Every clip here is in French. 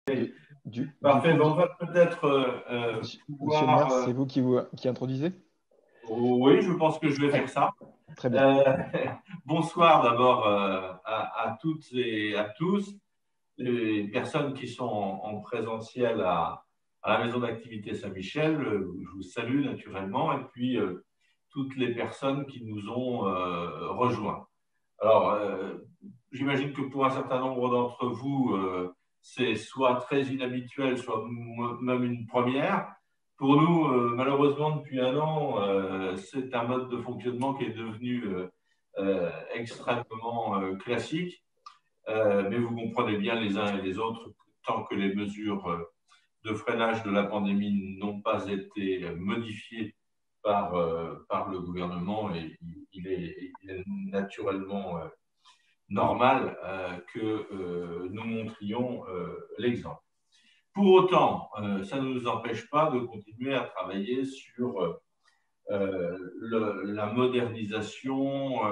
de- du Parfait, coup, ben, on va peut-être Monsieur le maire, pouvoir. c'est vous qui introduisez? Oui, je pense que je vais Très, faire ça. très bien. Euh, Bonsoir d'abord à toutes et à tous, les personnes qui sont en présentiel à la maison d'activité Saint-Michel. Je vous salue naturellement, et puis toutes les personnes qui nous ont rejoints. Alors, j'imagine que pour un certain nombre d'entre vous, c'est soit très inhabituel, soit même une première. Pour nous, malheureusement, depuis un an, c'est un mode de fonctionnement qui est devenu extrêmement classique. Mais vous comprenez bien les uns et les autres, tant que les mesures de freinage de la pandémie n'ont pas été modifiées par le gouvernement, et il est naturellement normal que nous montrions l'exemple. Pour autant, ça ne nous empêche pas de continuer à travailler sur la modernisation,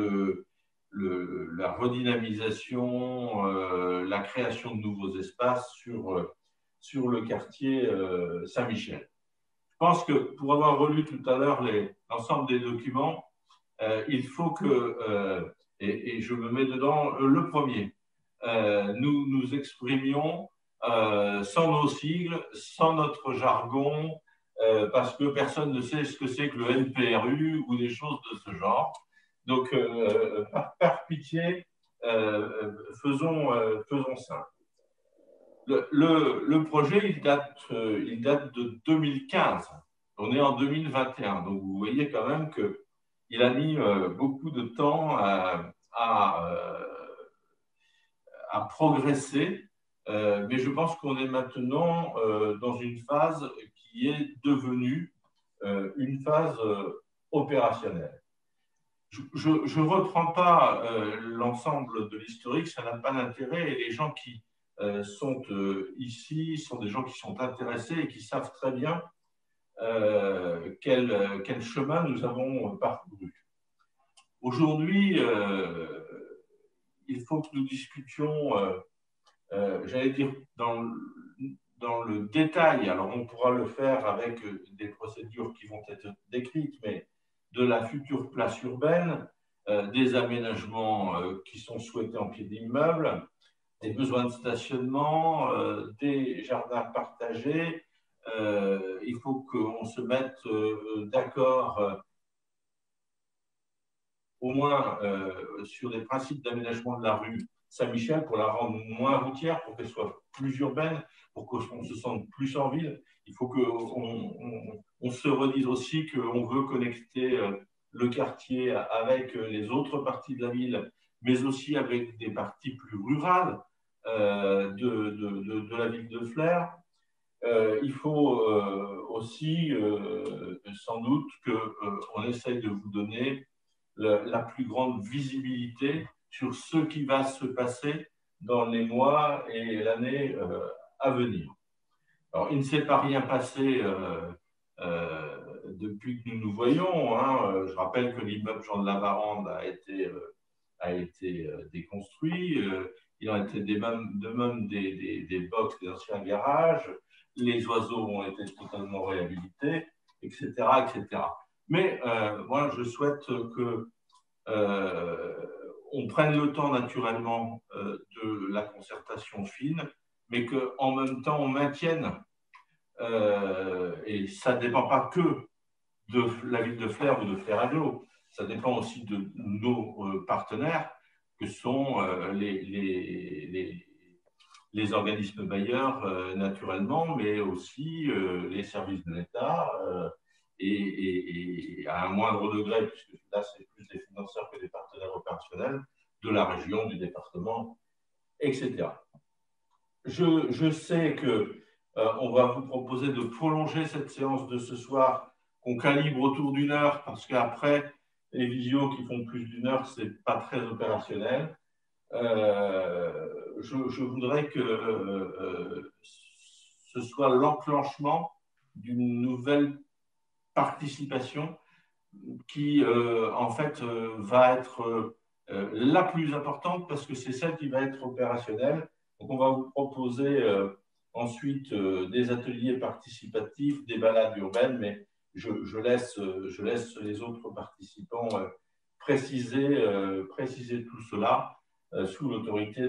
la redynamisation, la création de nouveaux espaces sur le quartier Saint-Michel. Je pense que pour avoir relu tout à l'heure l'ensemble des documents, il faut que, et je me mets dedans, le premier, nous nous exprimions sans nos sigles, sans notre jargon, parce que personne ne sait ce que c'est que le NPRU ou des choses de ce genre. Donc, par pitié, faisons simple. Le projet, il date de 2015. On est en 2021. Donc, vous voyez quand même qu'il a mis beaucoup de temps à progresser. Mais je pense qu'on est maintenant dans une phase qui est devenue une phase opérationnelle. Je ne reprends pas l'ensemble de l'historique, ça n'a pas d'intérêt. Et les gens qui sont ici sont des gens qui sont intéressés et qui savent très bien quel chemin nous avons parcouru. Aujourd'hui, il faut que nous discutions, j'allais dire, dans le détail. Alors, on pourra le faire avec des procédures qui vont être décrites, mais de la future place urbaine, des aménagements qui sont souhaités en pied d'immeuble, des besoins de stationnement, des jardins partagés. Il faut qu'on se mette d'accord au moins sur des principes d'aménagement de la rue Saint-Michel pour la rendre moins routière, pour qu'elle soit plus urbaine, pour qu'on se sente plus en ville. Il faut qu'on se redise aussi qu'on veut connecter le quartier avec les autres parties de la ville, mais aussi avec des parties plus rurales de la ville de Flers. Il faut aussi sans doute qu'on essaye de vous donner la plus grande visibilité sur ce qui va se passer dans les mois et l'année à venir. Alors, il ne s'est pas rien passé depuis que nous nous voyons. Hein. Je rappelle que l'immeuble Jean de la Varande a été déconstruit. Il en était de même des box, des anciens garages. Les oiseaux ont été totalement réhabilités, etc., etc. Mais moi, je souhaite que on prenne le temps naturellement de la concertation fine, mais qu'en même temps on maintienne, et ça ne dépend pas que de la ville de Flers ou de Flers Aglo, ça dépend aussi de nos partenaires, que sont les organismes bailleurs naturellement, mais aussi les services de l'État, et à un moindre degré, puisque là c'est plus des financeurs que des partenaires opérationnels, de la région, du département, etc. Je sais que on va vous proposer de prolonger cette séance de ce soir, qu'on calibre autour d'une heure, parce qu'après, les visios qui font plus d'une heure, ce n'est pas très opérationnel. Je voudrais que ce soit l'enclenchement d'une nouvelle participation qui, en fait, va être la plus importante parce que c'est celle qui va être opérationnelle. Donc, on va vous proposer ensuite des ateliers participatifs, des balades urbaines, mais je laisse les autres participants préciser tout cela sous l'autorité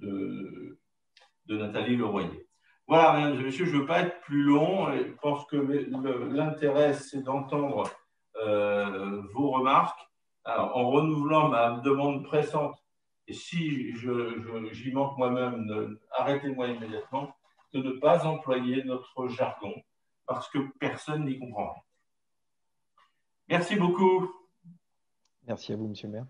de Nathalie Leroyer. Voilà, mesdames et messieurs, je ne veux pas être plus long. Je pense que l'intérêt, c'est d'entendre vos remarques. Alors, en renouvelant ma demande pressante, et si j'y manque moi-même, arrêtez-moi immédiatement, de ne pas employer notre jargon, parce que personne n'y comprend rien. Merci beaucoup. Merci à vous, monsieur le maire.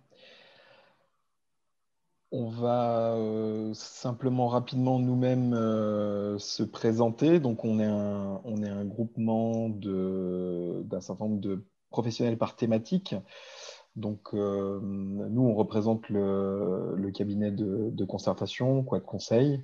On va simplement rapidement nous-mêmes se présenter. Donc, on est un groupement d'un certain nombre de professionnels par thématique. Donc, nous, on représente le cabinet de concertation, quoi, de conseil.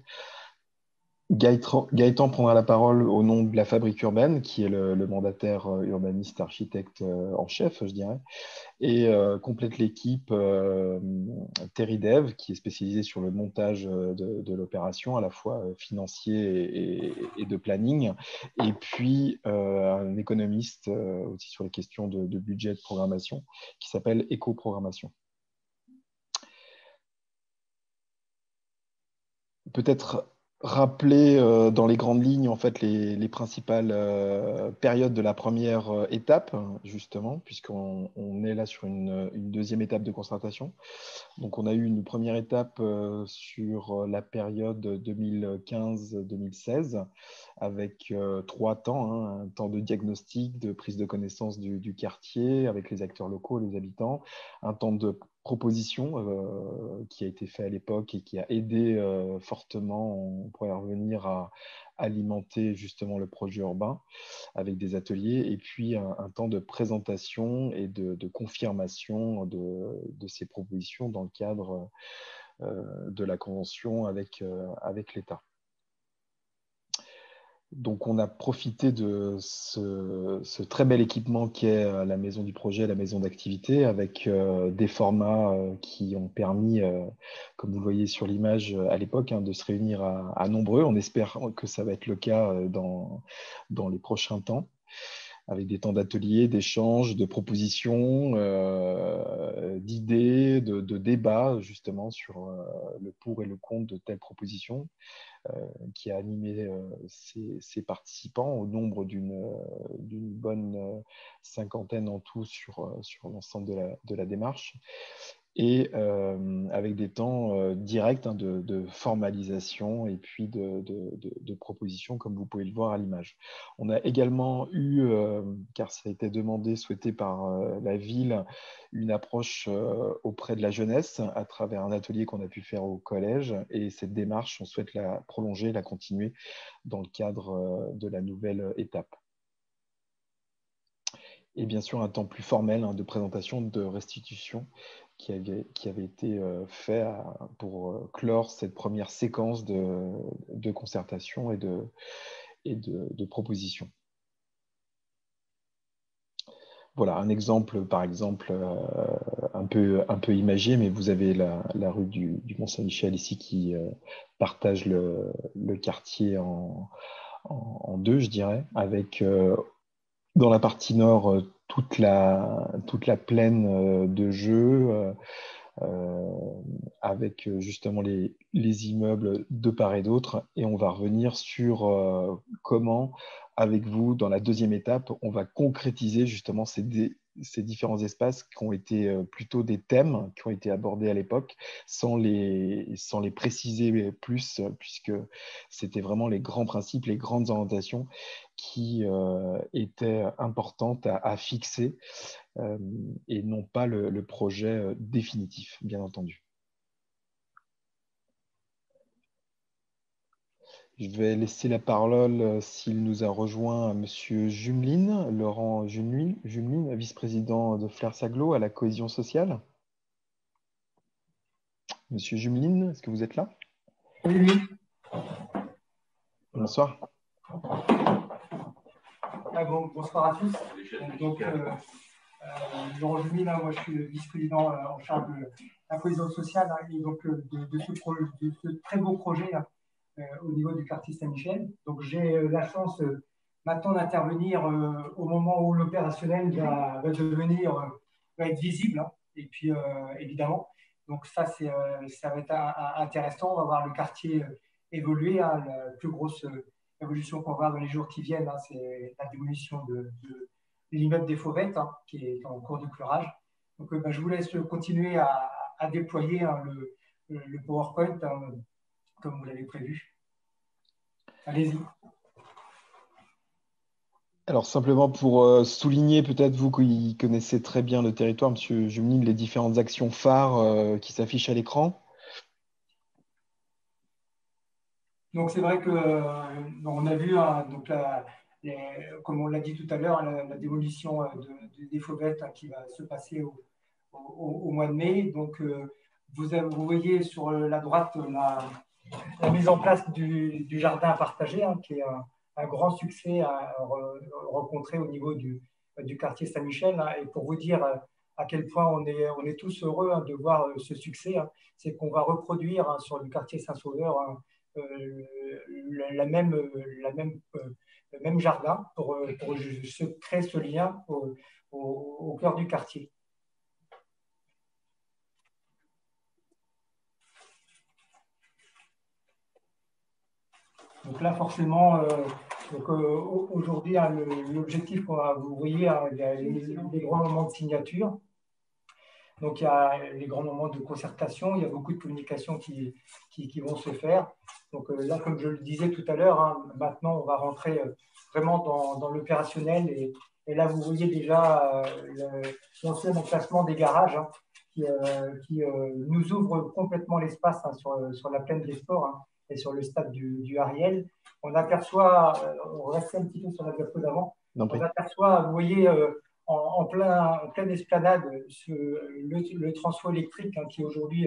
Gaëtan prendra la parole au nom de la Fabrique urbaine, qui est le mandataire urbaniste architecte en chef, je dirais, et complète l'équipe Teridev, qui est spécialisée sur le montage de l'opération, à la fois financier et de planning, et puis un économiste aussi sur les questions de budget et de programmation, qui s'appelle Éco-Programmation. Peut-être rappeler dans les grandes lignes en fait les principales périodes de la première étape, justement, puisqu'on est là sur une deuxième étape de concertation. Donc, on a eu une première étape sur la période 2015-2016 avec 3 temps, hein, un temps de diagnostic, de prise de connaissance du quartier avec les acteurs locaux, les habitants, un temps de proposition qui a été fait à l'époque et qui a aidé fortement, on pourrait revenir à alimenter justement le projet urbain avec des ateliers, et puis un temps de présentation et de confirmation de ces propositions dans le cadre de la convention avec l'État. Donc, on a profité de ce très bel équipement qui est la maison du projet, la maison d'activité, avec des formats qui ont permis, comme vous le voyez sur l'image à l'époque, hein, de se réunir à nombreux. On espère que ça va être le cas dans les prochains temps, avec des temps d'ateliers, d'échanges, de propositions, d'idées, de débats justement sur le pour et le contre de telles propositions, qui a animé ces participants au nombre d'une bonne cinquantaine en tout sur l'ensemble de la démarche, et avec des temps directs, hein, de formalisation et puis de proposition, comme vous pouvez le voir à l'image. On a également eu, car ça a été demandé, souhaité par la ville, une approche auprès de la jeunesse à travers un atelier qu'on a pu faire au collège, et cette démarche, on souhaite la prolonger, la continuer dans le cadre de la nouvelle étape. Et bien sûr, un temps plus formel, hein, de présentation, de restitution qui avait été fait pour clore cette première séquence de concertation et de proposition. Voilà, un exemple, par exemple, un peu imagé, mais vous avez la rue du Mont-Saint-Michel ici qui partage le quartier en deux, je dirais, avec dans la partie nord toute la plaine de jeux, avec justement les immeubles de part et d'autre. Et on va revenir sur comment, avec vous, dans la deuxième étape, on va concrétiser justement ces différents espaces qui ont été plutôt des thèmes qui ont été abordés à l'époque, sans les préciser plus, puisque c'était vraiment les grands principes, les grandes orientations qui étaient importantes à fixer, et non pas le projet définitif, bien entendu. Je vais laisser la parole, s'il nous a rejoint, à Monsieur Jumeline, Laurent Jumeline, vice-président de Flers Aglo à la cohésion sociale. Monsieur Jumeline, est-ce que vous êtes là? Oui. Bonsoir. Bonsoir à tous. Donc, Laurent Jumeline, moi je suis vice-président en charge de la cohésion sociale, et donc de ce très beau projet au niveau du quartier Saint-Michel. Donc j'ai la chance maintenant d'intervenir au moment où l'opérationnel va être visible, hein. Et puis évidemment, donc ça va être intéressant. On va voir le quartier évoluer, hein. La plus grosse évolution qu'on va voir dans les jours qui viennent, hein, c'est la démolition de l'immeuble des Fauvettes, hein, qui est en cours de curage. Donc je vous laisse continuer à déployer, hein, le PowerPoint, hein, comme vous l'avez prévu. Allez-y. Alors, simplement pour souligner, peut-être vous qui connaissez très bien le territoire, Monsieur Jumny, les différentes actions phares qui s'affichent à l'écran. Donc, c'est vrai que on a vu, hein, donc comme on l'a dit tout à l'heure, la démolition des fauvettes, hein, qui va se passer au mois de mai. Donc, vous voyez sur la droite la mise en place du jardin partagé, hein, qui est un grand succès à rencontrer au niveau du quartier Saint-Michel, hein. Et pour vous dire à quel point on est tous heureux, hein, de voir ce succès, hein, c'est qu'on va reproduire, hein, sur le quartier Saint-Sauveur, hein, le même jardin pour se créer ce lien au cœur du quartier. Donc là, forcément, aujourd'hui, hein, l'objectif, vous voyez, hein, il y a les grands moments de signature. Donc, il y a les grands moments de concertation, il y a beaucoup de communication qui vont se faire. Donc là, comme je le disais tout à l'heure, hein, maintenant, on va rentrer vraiment dans l'opérationnel. Et là, vous voyez déjà l'ancien emplacement des garages, hein, qui nous ouvre complètement l'espace, hein, sur la plaine des sports, hein, et sur le stade du Ariel. On aperçoit, on reste un petit peu sur la diapo d'avant, on aperçoit, vous voyez, en pleine esplanade, le transfo électrique, hein, qui aujourd'hui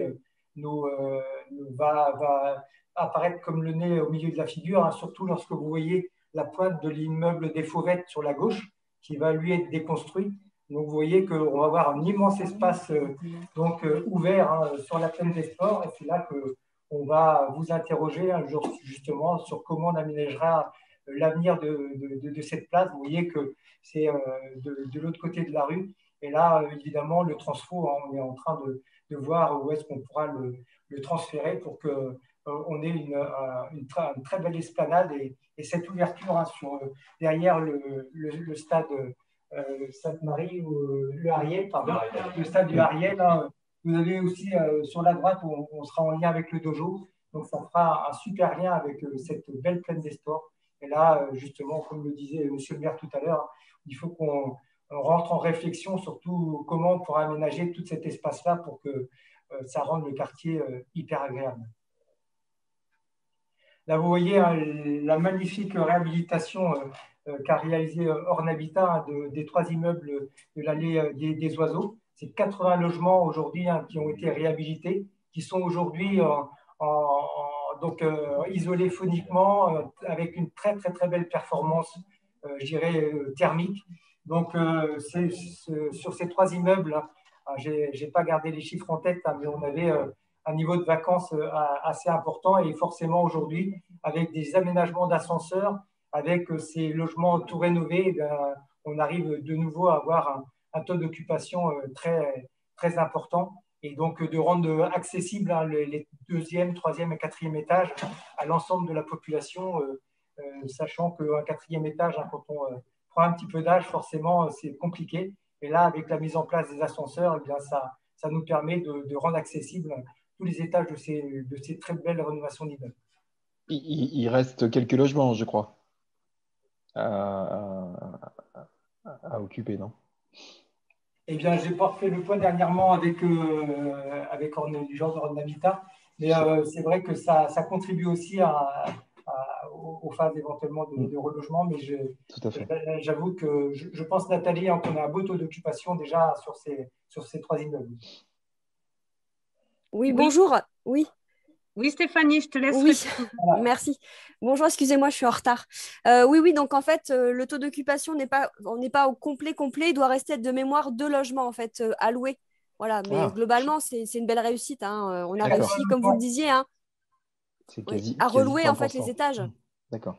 va apparaître comme le nez au milieu de la figure, hein, surtout lorsque vous voyez la pointe de l'immeuble des Fauvettes sur la gauche, qui va lui être déconstruit. Donc vous voyez qu'on va avoir un immense espace ouvert, hein, sur la plaine des sports, et c'est là qu'on va vous interroger un jour justement sur comment on aménagera l'avenir de cette place. Vous voyez que c'est de l'autre côté de la rue. Et là, évidemment, le transfo, hein, on est en train de voir où est-ce qu'on pourra le transférer pour qu'on ait une très belle esplanade et cette ouverture, hein, derrière le stade Sainte-Marie, ou le Ariel, pardon, le stade du Ariel, hein. Vous avez aussi sur la droite, on sera en lien avec le dojo. Donc, ça fera un super lien avec cette belle plaine des sports. Et là, justement, comme le disait M. le maire tout à l'heure, il faut qu'on rentre en réflexion sur comment on pourra aménager tout cet espace-là pour que ça rende le quartier hyper agréable. Là, vous voyez, hein, la magnifique réhabilitation qu'a réalisé Ornhabitat, hein, des 3 immeubles de l'allée des Oiseaux. C'est 80 logements aujourd'hui, hein, qui ont été réhabilités, qui sont aujourd'hui isolés phoniquement, avec une très, très, très belle performance, je dirais, thermique. Donc, sur ces 3 immeubles, hein, je n'ai pas gardé les chiffres en tête, hein, mais on avait un niveau de vacances assez important, et forcément aujourd'hui, avec des aménagements d'ascenseurs, avec ces logements tout rénovés, on arrive de nouveau à avoir un taux d'occupation très, très important, et donc de rendre accessible, hein, les 2e, 3e et 4e étages à l'ensemble de la population, sachant qu'un 4e étage, hein, quand on prend un petit peu d'âge, forcément, c'est compliqué. Et là, avec la mise en place des ascenseurs, eh bien, ça nous permet de rendre accessible tous les étages de ces très belles rénovations d'immeubles. Il reste quelques logements, je crois, à occuper, non? Eh bien, j'ai pas fait le point dernièrement avec Jean de Ornhabitat, mais c'est vrai que ça contribue aussi aux phases éventuellement de relogement, mais j'avoue que je pense, Nathalie, hein, qu'on a un beau taux d'occupation déjà sur ces 3 immeubles. Oui, bonjour. Oui. Oui, Stéphanie, je te laisse. Oui, merci. Bonjour, excusez-moi, je suis en retard. Oui, donc en fait, le taux d'occupation n'est pas au complet. Il doit rester de mémoire 2 logements en fait alloués. Voilà, mais globalement, c'est une belle réussite, hein. On a réussi, comme vous le disiez, hein. C'est Oui, à quasi relouer en fait 100%. les étages. D'accord.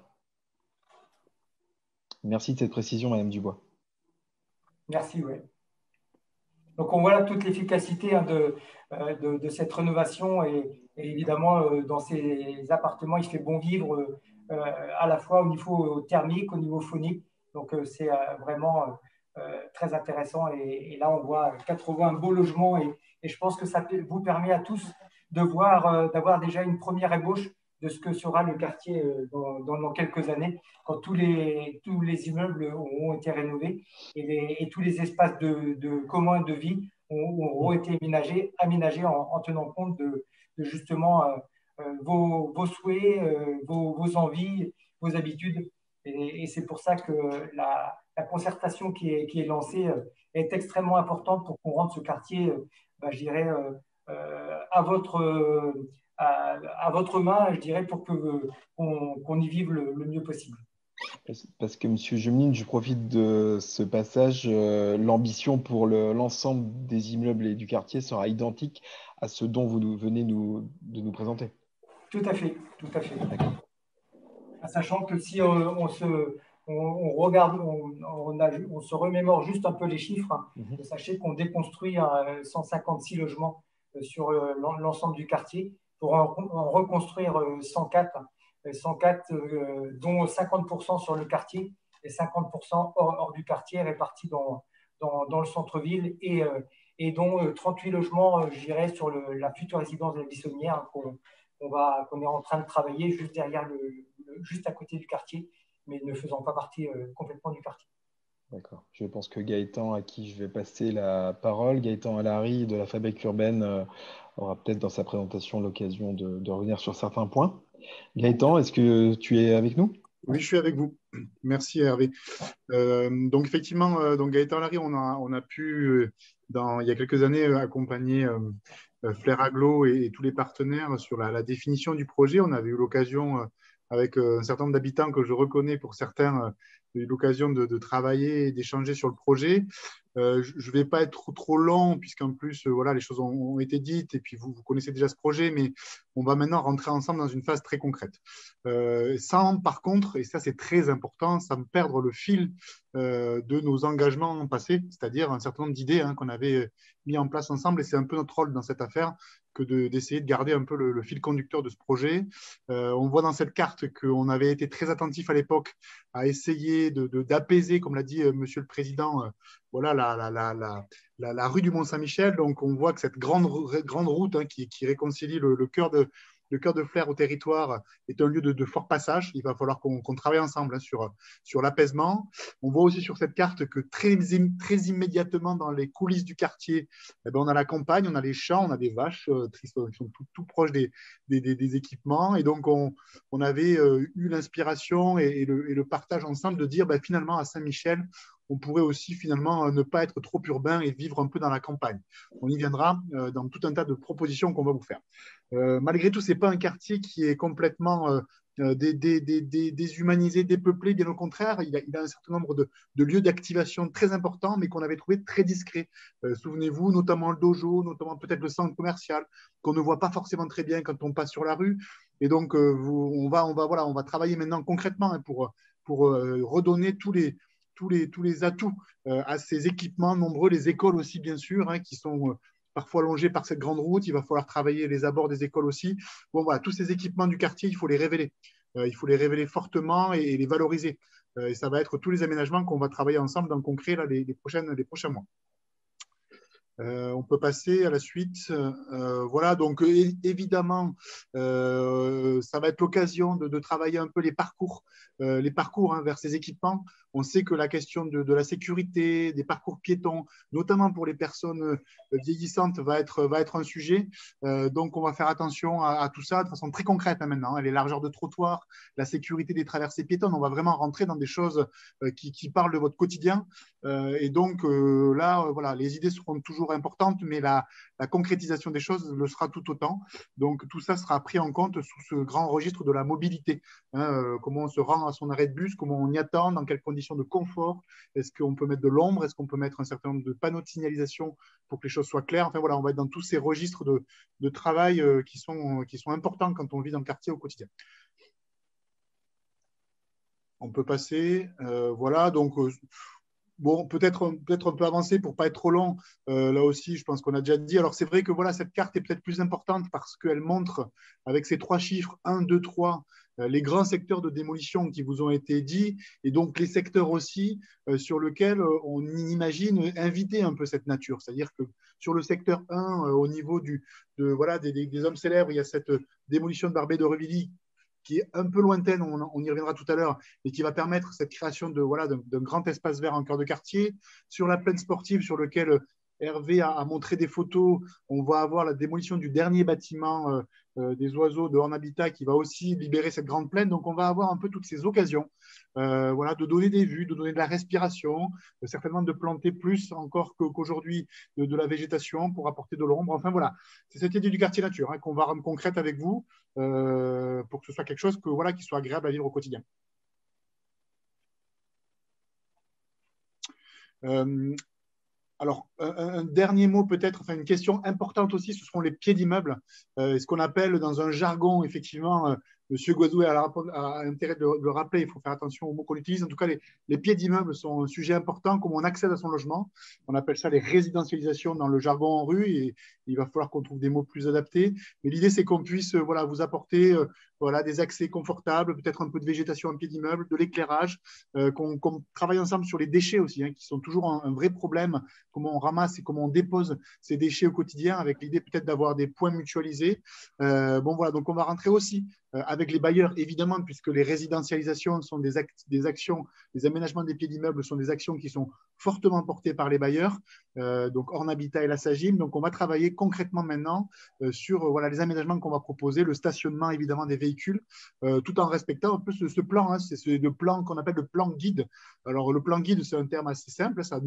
Merci de cette précision, Madame Dubois. Merci, oui. Donc, on voit là toute l'efficacité de cette rénovation et évidemment, dans ces appartements, il fait bon vivre à la fois au niveau thermique, au niveau phonique. Donc, c'est vraiment très intéressant. Et là, on voit 80 beaux logements et je pense que ça vous permet à tous de voir, d'avoir déjà une première ébauche de ce que sera le quartier dans quelques années, quand tous les immeubles auront été rénovés et tous les espaces communs de vie ont été aménagés en tenant compte de justement vos souhaits, vos envies, vos habitudes. Et c'est pour ça que la concertation qui est lancée est extrêmement importante pour qu'on rende ce quartier, je dirais, à votre main, je dirais, pour qu'on y vive le mieux possible. Parce que, Monsieur Jumeline, je profite de ce passage. L'ambition pour l'ensemble des immeubles et du quartier sera identique à ce dont vous venez de nous présenter. Tout à fait, tout à fait. Sachant que si on regarde, on se remémore juste un peu les chiffres, sachez qu'on déconstruit 156 logements sur l'ensemble du quartier pour en reconstruire 104, dont 50% sur le quartier et 50% hors du quartier répartis dans le centre-ville et dont 38 logements, je dirais, sur la future résidence de la Buissonnière qu'on est en train de travailler juste derrière juste à côté du quartier, mais ne faisant pas partie complètement du quartier. D'accord. Je pense que Gaëtan, à qui je vais passer la parole, Gaëtan Allary de la Fabrique urbaine, aura peut-être dans sa présentation l'occasion de revenir sur certains points. Gaëtan, est-ce que tu es avec nous? Oui, je suis avec vous. Merci Hervé. Donc effectivement, donc Gaëtan Allary, on a pu, il y a quelques années, accompagner Flair Aglo et tous les partenaires sur la définition du projet. On avait eu l'occasion, avec un certain nombre d'habitants que je reconnais pour certains, eu l'occasion de travailler et d'échanger sur le projet. Je ne vais pas être trop long, puisqu'en plus, voilà, les choses ont été dites, et puis vous connaissez déjà ce projet, mais on va maintenant rentrer ensemble dans une phase très concrète. Sans, par contre, et ça c'est très important, sans perdre le fil de nos engagements passés, c'est-à-dire un certain nombre d'idées qu'on avait mis en place ensemble, et c'est un peu notre rôle dans cette affaire que d'essayer de garder un peu le fil conducteur de ce projet. On voit dans cette carte qu'on avait été très attentif à l'époque à essayer d'apaiser, comme l'a dit Monsieur le Président, voilà, la rue du Mont-Saint-Michel. Donc, on voit que cette grande route qui réconcilie le cœur de Flers au territoire est un lieu de fort passage. Il va falloir qu'on travaille ensemble sur l'apaisement. On voit aussi sur cette carte que très immédiatement dans les coulisses du quartier, on a la campagne, on a les champs, on a des vaches qui sont tout proches des équipements. Et donc, on avait eu l'inspiration et le partage ensemble de dire finalement à Saint-Michel, on pourrait aussi finalement ne pas être trop urbain et vivre un peu dans la campagne. On y viendra dans tout un tas de propositions qu'on va vous faire. Malgré tout, ce n'est pas un quartier qui est complètement déshumanisé, dépeuplé, bien au contraire. Il a un certain nombre de lieux d'activation très importants, mais qu'on avait trouvé très discrets. Souvenez-vous, notamment le dojo, notamment peut-être le centre commercial, qu'on ne voit pas forcément très bien quand on passe sur la rue. Et donc, on va travailler maintenant concrètement pour redonner tous les atouts à ces équipements nombreux, les écoles aussi, bien sûr, qui sont parfois longées par cette grande route. Il va falloir travailler les abords des écoles aussi. Bon, voilà, tous ces équipements du quartier, il faut les révéler. Il faut les révéler fortement et les valoriser. Et ça va être tous les aménagements qu'on va travailler ensemble dans le concret les prochains mois. On peut passer à la suite. Voilà, donc évidemment, ça va être l'occasion de travailler un peu les parcours vers ces équipements. On sait que la question de la sécurité, des parcours piétons, notamment pour les personnes vieillissantes, va être un sujet. Donc, on va faire attention à tout ça de façon très concrète maintenant. Les largeurs de trottoirs, la sécurité des traversées piétonnes, on va vraiment rentrer dans des choses qui parlent de votre quotidien. Et donc, là, voilà, les idées seront toujours importantes, mais la la concrétisation des choses le sera tout autant. Donc, tout ça sera pris en compte sous ce grand registre de la mobilité. Comment on se rend à son arrêt de bus, comment on y attend, dans quelles conditions de confort, est-ce qu'on peut mettre de l'ombre, est-ce qu'on peut mettre un certain nombre de panneaux de signalisation pour que les choses soient claires. Enfin, voilà, on va être dans tous ces registres de travail qui sont importants quand on vit dans le quartier au quotidien. On peut passer. Voilà, donc bon, peut-être un peu avancé pour ne pas être trop long. Là aussi, je pense qu'on a déjà dit. Alors, c'est vrai que voilà, cette carte est peut-être plus importante parce qu'elle montre, avec ces 3 chiffres, 1, 2, 3, les grands secteurs de démolition qui vous ont été dits et donc les secteurs aussi sur lesquels on imagine inviter un peu cette nature. C'est-à-dire que sur le secteur 1, au niveau voilà, des hommes célèbres, il y a cette démolition de Barbé-d'Aurevilly qui est un peu lointaine, on y reviendra tout à l'heure, mais qui va permettre cette création voilà, d'un grand espace vert en cœur de quartier. Sur la plaine sportive, sur lequel Hervé a montré des photos, on va avoir la démolition du dernier bâtiment des oiseaux de Horn Habitat qui va aussi libérer cette grande plaine. Donc, on va avoir un peu toutes ces occasions voilà, de donner des vues, de donner de la respiration, certainement de planter plus encore qu'aujourd'hui de la végétation pour apporter de l'ombre. Enfin, voilà, c'est cette idée du quartier nature qu'on va rendre concrète avec vous pour que ce soit quelque chose voilà, qui soit agréable à vivre au quotidien. Alors, un dernier mot peut-être, enfin une question importante aussi, ce seront les pieds d'immeuble, ce qu'on appelle dans un jargon, effectivement, Monsieur Guazoué a intérêt de le rappeler, il faut faire attention aux mots qu'on utilise. En tout cas, les pieds d'immeuble sont un sujet important, comment on accède à son logement. On appelle ça les résidentialisations dans le jargon en rue et il va falloir qu'on trouve des mots plus adaptés. Mais l'idée, c'est qu'on puisse voilà, vous apporter voilà, des accès confortables, peut-être un peu de végétation en pied d'immeuble, de l'éclairage, qu'on travaille ensemble sur les déchets aussi, qui sont toujours un vrai problème, comment on ramasse et comment on dépose ces déchets au quotidien, avec l'idée peut-être d'avoir des points mutualisés. Bon, voilà, donc on va rentrer aussi avec les bailleurs, évidemment, puisque les résidentialisations sont des actions, les aménagements des pieds d'immeubles sont des actions qui sont fortement portées par les bailleurs, donc Horn Habitat et la SAGIM. Donc, on va travailler concrètement maintenant sur voilà, les aménagements qu'on va proposer, le stationnement, évidemment, des véhicules, tout en respectant un peu ce plan, c'est le plan qu'on appelle le plan guide. Alors, le plan guide, c'est un terme assez simple, c'est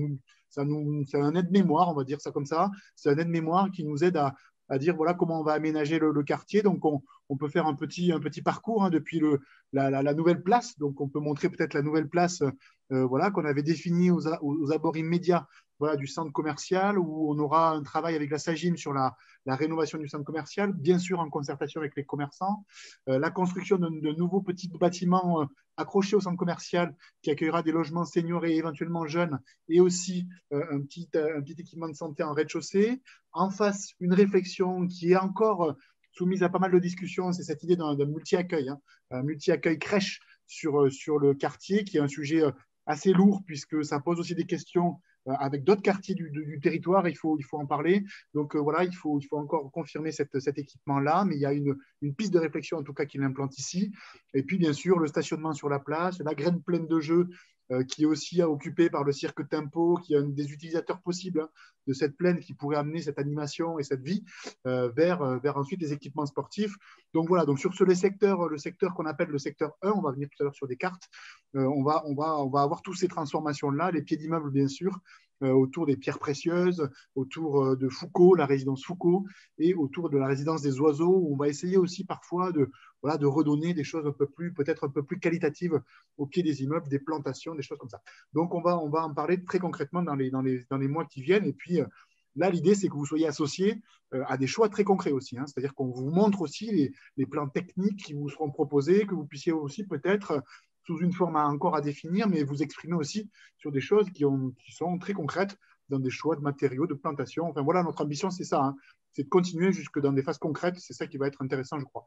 un aide-mémoire, on va dire ça comme ça. C'est un aide-mémoire qui nous aide à dire voilà comment on va aménager le quartier. Donc, on peut faire un petit parcours depuis la nouvelle place. Donc, on peut montrer peut-être la nouvelle place voilà, qu'on avait définie aux abords immédiats voilà, du centre commercial, où on aura un travail avec la SAGIM sur la rénovation du centre commercial, bien sûr en concertation avec les commerçants, la construction de nouveaux petits bâtiments accrochés au centre commercial qui accueillera des logements seniors et éventuellement jeunes, et aussi un petit équipement de santé en rez-de-chaussée. En face, une réflexion qui est encore soumise à pas mal de discussions, c'est cette idée d'un multi-accueil, un multi-accueil crèche sur le quartier, qui est un sujet assez lourd, puisque ça pose aussi des questions avec d'autres quartiers du territoire, il faut en parler. Donc voilà, il faut encore confirmer cet équipement-là, mais il y a une piste de réflexion en tout cas qu'il implante ici. Et puis bien sûr, le stationnement sur la place, la graine pleine de jeux qui est aussi occupée par le cirque Tempo, qui est un des utilisateurs possibles de cette plaine qui pourrait amener cette animation et cette vie vers ensuite les équipements sportifs. Donc voilà, donc sur le secteur qu'on appelle le secteur 1, on va venir tout à l'heure sur des cartes, on va avoir toutes ces transformations-là, les pieds d'immeuble bien sûr, autour des pierres précieuses, autour de Foucault, la résidence Foucault, et autour de la résidence des oiseaux, où on va essayer aussi parfois de redonner des choses peut-être un peu plus qualitatives au pied des immeubles, des plantations, des choses comme ça. Donc on va en parler très concrètement dans les mois qui viennent. Et puis là, l'idée, c'est que vous soyez associés à des choix très concrets aussi. C'est-à-dire qu'on vous montre aussi les plans techniques qui vous seront proposés, que vous puissiez aussi peut-être sous une forme encore à définir, mais vous exprimer aussi sur des choses qui sont très concrètes dans des choix de matériaux, de plantation. Enfin voilà, notre ambition, c'est ça, c'est de continuer jusque dans des phases concrètes. C'est ça qui va être intéressant, je crois.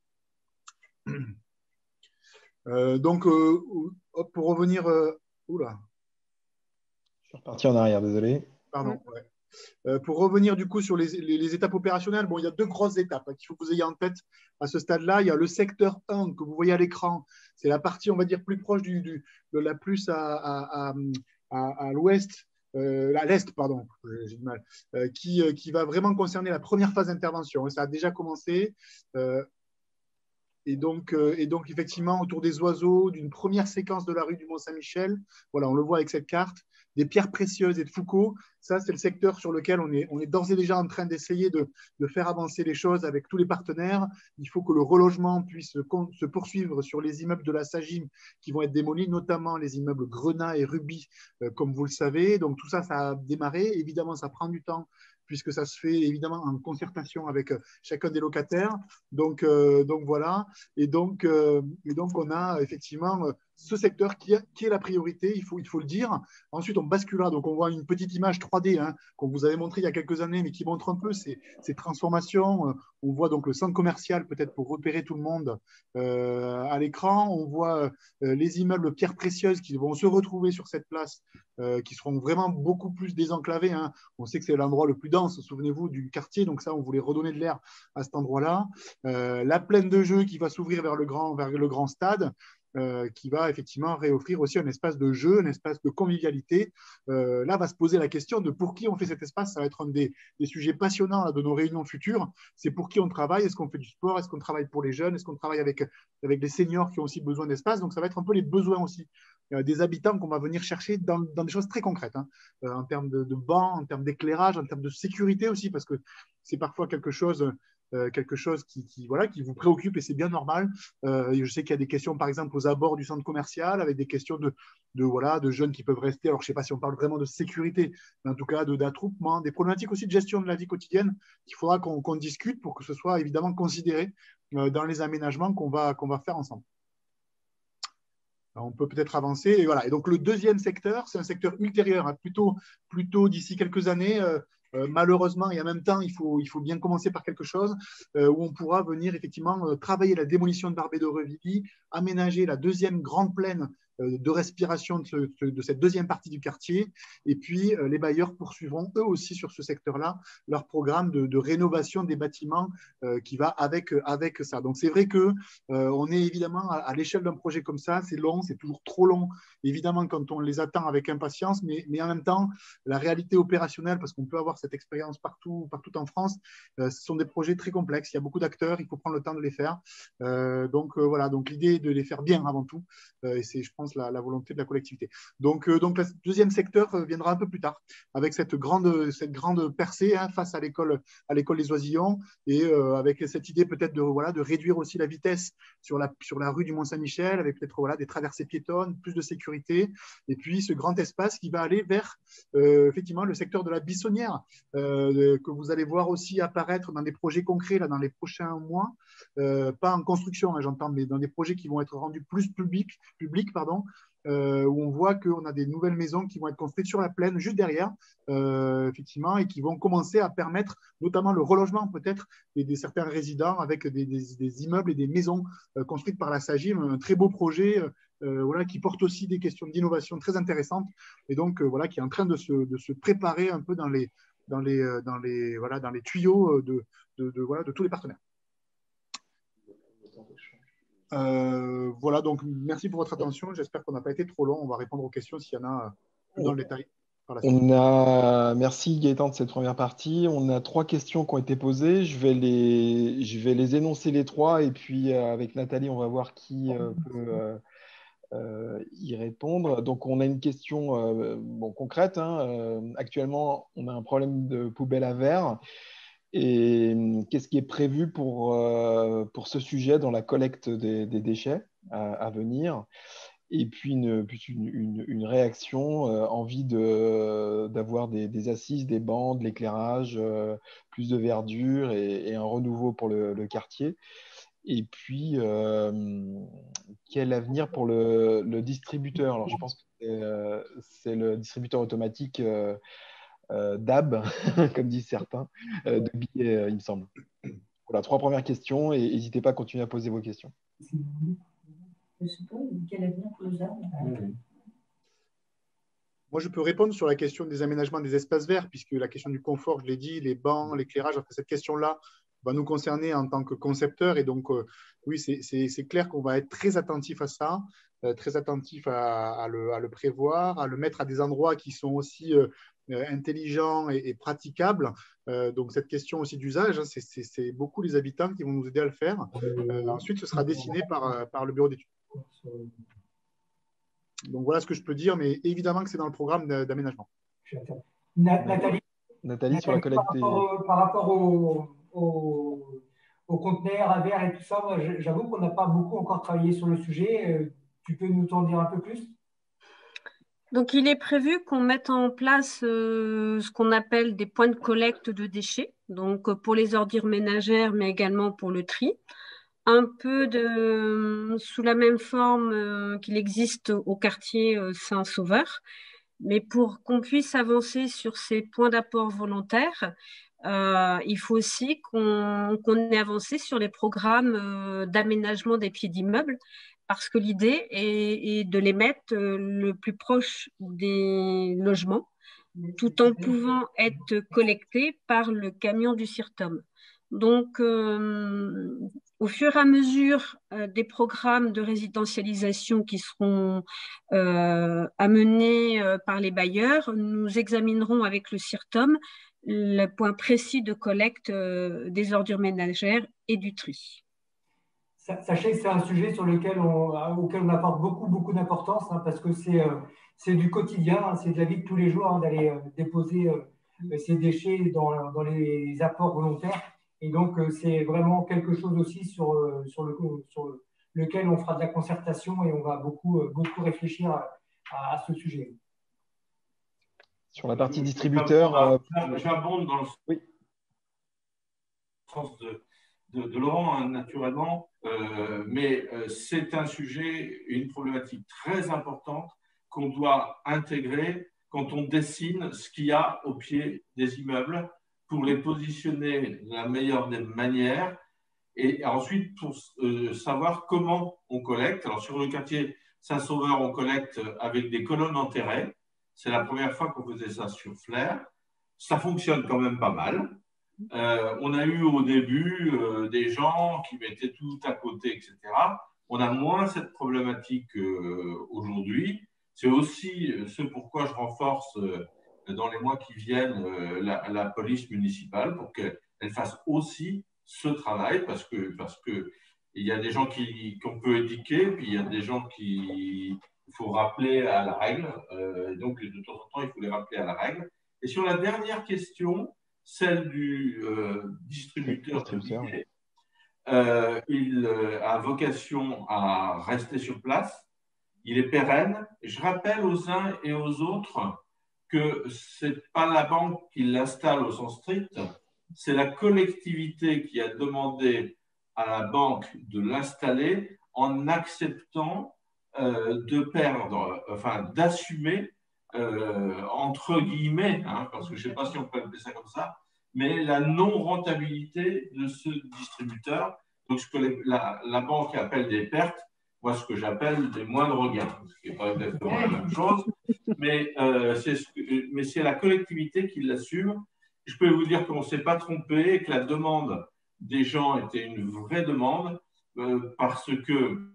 Donc, pour revenir... oula. Je suis reparti en arrière, désolé. Pardon, ouais. Pour revenir du coup sur les étapes opérationnelles, bon, il y a 2 grosses étapes qu'il faut que vous ayez en tête à ce stade-là. Il y a le secteur 1 que vous voyez à l'écran. C'est la partie, on va dire, plus proche de la plus à l'ouest, à l'est, pardon, j'ai du mal, qui va vraiment concerner la première phase d'intervention. Ça a déjà commencé. Et donc, effectivement, autour des oiseaux, d'une première séquence de la rue du Mont-Saint-Michel, voilà, on le voit avec cette carte, des pierres précieuses et de Foucault. Ça, c'est le secteur sur lequel on est d'ores et déjà en train d'essayer de faire avancer les choses avec tous les partenaires. Il faut que le relogement puisse se poursuivre sur les immeubles de la Sagim qui vont être démolis, notamment les immeubles Grenat et Ruby, comme vous le savez. Donc tout ça, ça a démarré. Évidemment, ça prend du temps puisque ça se fait évidemment en concertation avec chacun des locataires. Donc voilà. Et donc, on a effectivement ce secteur qui est la priorité, il faut le dire. Ensuite, on basculera. Donc, on voit une petite image 3D qu'on vous avait montrée il y a quelques années, mais qui montre un peu ces transformations. On voit donc le centre commercial, peut-être pour repérer tout le monde à l'écran. On voit les immeubles pierres précieuses qui vont se retrouver sur cette place, qui seront vraiment beaucoup plus désenclavés. On sait que c'est l'endroit le plus dense, souvenez-vous, du quartier. Donc ça, on voulait redonner de l'air à cet endroit-là. La plaine de jeu qui va s'ouvrir vers le grand stade, qui va effectivement réoffrir aussi un espace de jeu, un espace de convivialité. Là, va se poser la question de pour qui on fait cet espace. Ça va être un des sujets passionnants là, de nos réunions futures. C'est pour qui on travaille. Est-ce qu'on fait du sport? Est-ce qu'on travaille pour les jeunes? Est-ce qu'on travaille avec les seniors qui ont aussi besoin d'espace? Donc, ça va être un peu les besoins aussi des habitants qu'on va venir chercher dans des choses très concrètes, en termes de bancs, en termes d'éclairage, en termes de sécurité aussi, parce que c'est parfois quelque chose qui vous préoccupe et c'est bien normal. Je sais qu'il y a des questions, par exemple, aux abords du centre commercial, avec des questions de jeunes qui peuvent rester. Alors, je ne sais pas si on parle vraiment de sécurité, mais en tout cas d'attroupement, des problématiques aussi de gestion de la vie quotidienne qu'il faudra qu'on discute pour que ce soit évidemment considéré dans les aménagements qu'on va faire ensemble. On peut peut-être avancer. Et voilà. Et donc, le deuxième secteur, c'est un secteur ultérieur, plutôt d'ici quelques années. Malheureusement, et en même temps, il faut bien commencer par quelque chose où on pourra venir effectivement travailler la démolition de Barbé de Revily, aménager la deuxième grande plaine de respiration de cette deuxième partie du quartier. Et puis, les bailleurs poursuivront eux aussi sur ce secteur-là leur programme de rénovation des bâtiments qui va avec ça. Donc, c'est vrai qu'on est évidemment à l'échelle d'un projet comme ça, c'est long, c'est toujours trop long, évidemment, quand on les attend avec impatience, mais en même temps, la réalité opérationnelle, parce qu'on peut avoir cette expérience partout en France, ce sont des projets très complexes, il y a beaucoup d'acteurs, il faut prendre le temps de les faire. Voilà, donc l'idée est de les faire bien avant tout, et c'est, je pense, la volonté de la collectivité. Donc le deuxième secteur viendra un peu plus tard, avec cette grande percée face à l'école des Oisillons, et avec cette idée peut-être de réduire aussi la vitesse sur la rue du Mont-Saint-Michel, avec peut-être des traversées piétonnes, plus de sécurité, et puis ce grand espace qui va aller vers effectivement le secteur de la Bissonnière, que vous allez voir aussi apparaître dans des projets concrets là, dans les prochains mois, pas en construction, j'entends, mais dans des projets qui vont être rendus plus publics, où on voit qu'on a des nouvelles maisons qui vont être construites sur la plaine, juste derrière, effectivement, et qui vont commencer à permettre notamment le relogement peut-être de certains résidents avec des immeubles et des maisons construites par la Sagim, un très beau projet qui porte aussi des questions d'innovation très intéressantes, et donc qui est en train de se préparer un peu dans les tuyaux de tous les partenaires. Donc merci pour votre attention. J'espère qu'on n'a pas été trop long. On va répondre aux questions s'il y en a plus dans le détail. Merci Gaëtan de cette première partie. On a 3 questions qui ont été posées. Je vais les énoncer les 3 et puis avec Nathalie, on va voir qui peut y répondre. Donc, on a une question concrète. Actuellement, on a un problème de poubelle à verre. Et qu'est-ce qui est prévu pour ce sujet dans la collecte des déchets à venir? Et puis une réaction, envie d'avoir des assises, des bancs, de l'éclairage, plus de verdure et un renouveau pour le quartier. Et puis, quel avenir pour le distributeur? Alors, je pense que c'est le distributeur automatique DAB, comme disent certains, de billets, il me semble. Voilà, 3 premières questions et n'hésitez pas à continuer à poser vos questions. Je sais pas, quel avenir pour le DAB? Moi, je peux répondre sur la question des aménagements des espaces verts, puisque la question du confort, je l'ai dit, les bancs, l'éclairage, après cette question-là va nous concerner en tant que concepteur. Et donc, oui, c'est clair qu'on va être très attentif à ça, très attentif à le prévoir, à le mettre à des endroits qui sont aussi intelligents et praticables. Donc, cette question aussi d'usage, c'est beaucoup les habitants qui vont nous aider à le faire. Ensuite, ce sera dessiné par le bureau d'études. Donc voilà ce que je peux dire, mais évidemment que c'est dans le programme d'aménagement. Nathalie, sur la collecte par rapport aux conteneurs à verre et tout ça, moi, j'avoue qu'on n'a pas beaucoup encore travaillé sur le sujet. Tu peux nous en dire un peu plus? Donc, il est prévu qu'on mette en place ce qu'on appelle des points de collecte de déchets, donc pour les ordures ménagères, mais également pour le tri. Un peu sous la même forme qu'il existe au quartier Saint-Sauveur. Mais pour qu'on puisse avancer sur ces points d'apport volontaires, il faut aussi qu'on ait avancé sur les programmes d'aménagement des pieds d'immeubles, parce que l'idée est de les mettre le plus proche des logements, tout en pouvant être collectés par le camion du CIRTOM. Donc, au fur et à mesure des programmes de résidentialisation qui seront amenés par les bailleurs, nous examinerons avec le CIRTOM le point précis de collecte des ordures ménagères et du tri. Sachez que c'est un sujet auquel on apporte beaucoup d'importance, hein, parce que c'est du quotidien, hein, c'est de la vie de tous les jours, hein, d'aller déposer ces déchets dans les apports volontaires. Et donc, c'est vraiment quelque chose aussi sur lequel on fera de la concertation et on va beaucoup réfléchir à ce sujet. Sur la partie distributeur. J'abonde dans le sens de Laurent, hein, naturellement, mais c'est un sujet, une problématique très importante qu'on doit intégrer quand on dessine ce qu'il y a au pied des immeubles pour les positionner de la meilleure des manières et ensuite pour savoir comment on collecte. Alors sur le quartier Saint-Sauveur, on collecte avec des colonnes enterrées. C'est la première fois qu'on faisait ça sur Flers. Ça fonctionne quand même pas mal. On a eu au début des gens qui mettaient tout à côté, etc. On a moins cette problématique aujourd'hui. C'est aussi ce pourquoi je renforce dans les mois qui viennent la police municipale pour qu'elle fasse aussi ce travail parce que il y a des gens qu'on peut éduquer, puis il y a des gens qu'il faut rappeler à la règle. Donc, de temps en temps, il faut les rappeler à la règle. Et sur la dernière question, celle du distributeur de billets, il a vocation à rester sur place. Il est pérenne. Et je rappelle aux uns et aux autres que ce n'est pas la banque qui l'installe au sens strict, c'est la collectivité qui a demandé à la banque de l'installer en acceptant de perdre, enfin d'assumer, entre guillemets, hein, parce que je ne sais pas si on peut appeler ça comme ça, mais la non-rentabilité de ce distributeur. Donc, ce que la banque appelle des pertes, moi, ce que j'appelle des moindres gains, ce qui n'est pas exactement la même chose, mais c'est la collectivité qui l'assume. Je peux vous dire qu'on ne s'est pas trompé et que la demande des gens était une vraie demande parce que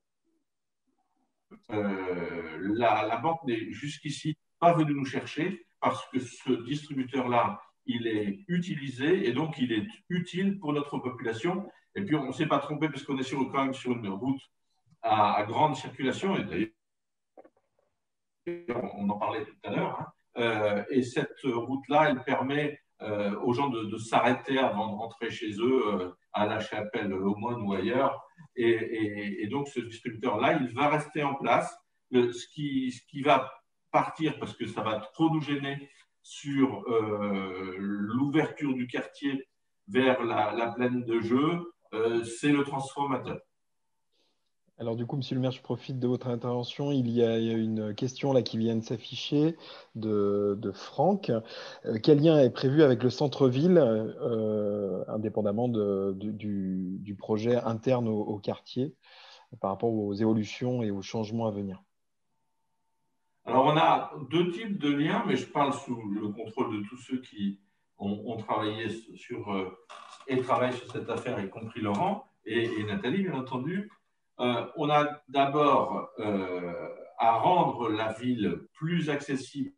la banque n'est jusqu'ici pas venue nous chercher parce que ce distributeur-là, il est utilisé et donc il est utile pour notre population. Et puis, on ne s'est pas trompé parce qu'on est quand même sur une route à grande circulation. Et d'ailleurs, on en parlait tout à l'heure. Hein. Et cette route-là, elle permet aux gens de s'arrêter avant de rentrer chez eux à La Chapelle, au Moine ou ailleurs. Et donc, ce distributeur-là, il va rester en place. Ce qui va partir, parce que ça va trop nous gêner, sur l'ouverture du quartier vers la plaine de jeu, c'est le transformateur. Alors du coup, Monsieur le maire, je profite de votre intervention. Il y a une question là qui vient de s'afficher de Franck. Quel lien est prévu avec le centre-ville, indépendamment du projet interne au quartier, par rapport aux évolutions et aux changements à venir? Alors, on a deux types de liens, mais je parle sous le contrôle de tous ceux qui ont travaillé et travaillent sur cette affaire, y compris Laurent et Nathalie, bien entendu. On a d'abord à rendre la ville plus accessible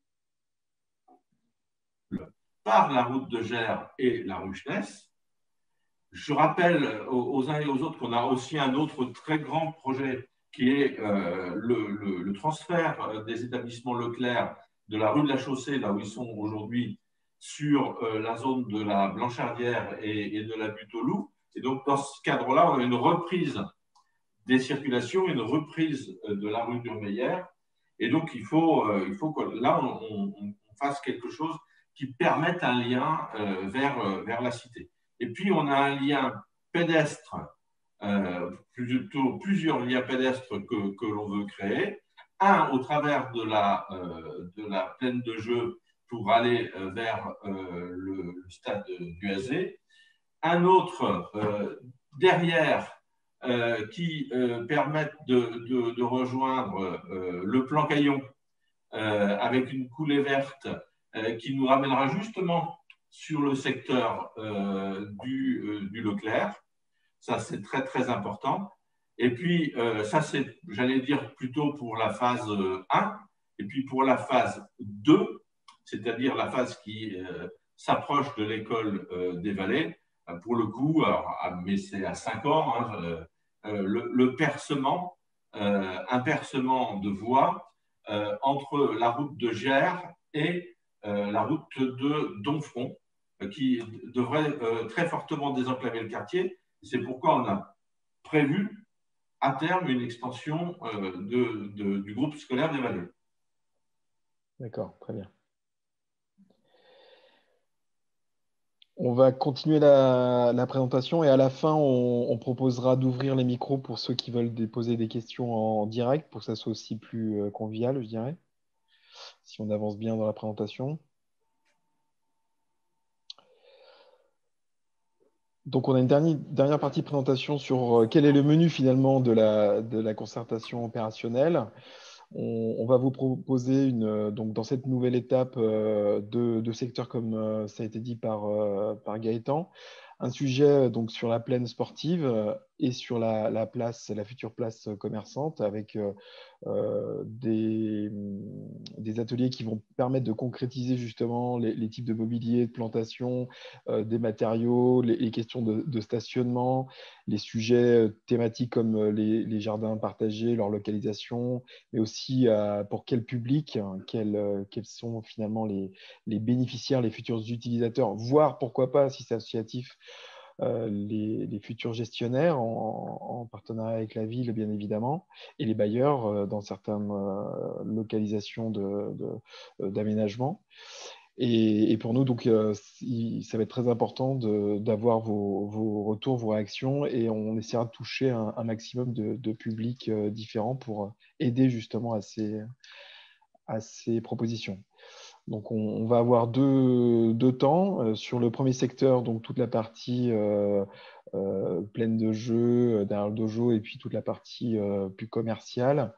par la route de Gers et la rue Schness. Je rappelle aux uns et aux autres qu'on a aussi un autre très grand projet qui est le transfert des établissements Leclerc de la rue de la Chaussée, là où ils sont aujourd'hui, sur la zone de la Blanchardrière et de la butte aux Loups. Et donc, dans ce cadre-là, on a une reprise des circulations, une reprise de la rue d'Urmeyer. Et donc, il faut que là, on fasse quelque chose qui permette un lien vers la cité. Et puis, on a un lien pédestre, plutôt plusieurs liens pédestres que l'on veut créer. Un, au travers de la plaine de jeu pour aller vers le stade du AZ. Un autre derrière qui permettent de rejoindre le plan Caillon avec une coulée verte qui nous ramènera justement sur le secteur du Leclerc. Ça, c'est très, très important. Et puis, ça, c'est, j'allais dire, plutôt pour la phase 1. Et puis, pour la phase 2, c'est-à-dire la phase qui s'approche de l'école des Vallées, pour le coup, alors, mais c'est à 5 ans, hein, le percement, un percement de voie entre la route de Gers et la route de Domfront, qui devrait très fortement désenclaver le quartier. C'est pourquoi on a prévu à terme une extension du groupe scolaire des Vallées. D'accord, très bien. On va continuer la présentation et à la fin, on proposera d'ouvrir les micros pour ceux qui veulent poser des questions en direct pour que ça soit aussi plus convivial, je dirais, si on avance bien dans la présentation. Donc, on a une dernière partie de présentation sur quel est le menu finalement de la concertation opérationnelle. On va vous proposer donc dans cette nouvelle étape deux secteurs comme ça a été dit par Gaëtan. Un sujet donc sur la plaine sportive et sur la future place commerçante avec des ateliers qui vont permettre de concrétiser justement les types de mobilier, de plantation, des matériaux, les questions de stationnement, les sujets thématiques comme les jardins partagés, leur localisation, mais aussi pour quel public, quels sont finalement les bénéficiaires, les futurs utilisateurs, voire pourquoi pas, si c'est associatif, les futurs gestionnaires en partenariat avec la ville, bien évidemment, et les bailleurs dans certaines localisations d'aménagement. Et pour nous, donc, ça va être très important d'avoir vos retours, vos réactions, et on essaiera de toucher un maximum de publics différents pour aider justement à ces propositions. Donc, on va avoir deux temps. Sur le premier secteur, donc toute la partie pleine de jeux derrière le dojo, et puis toute la partie plus commerciale.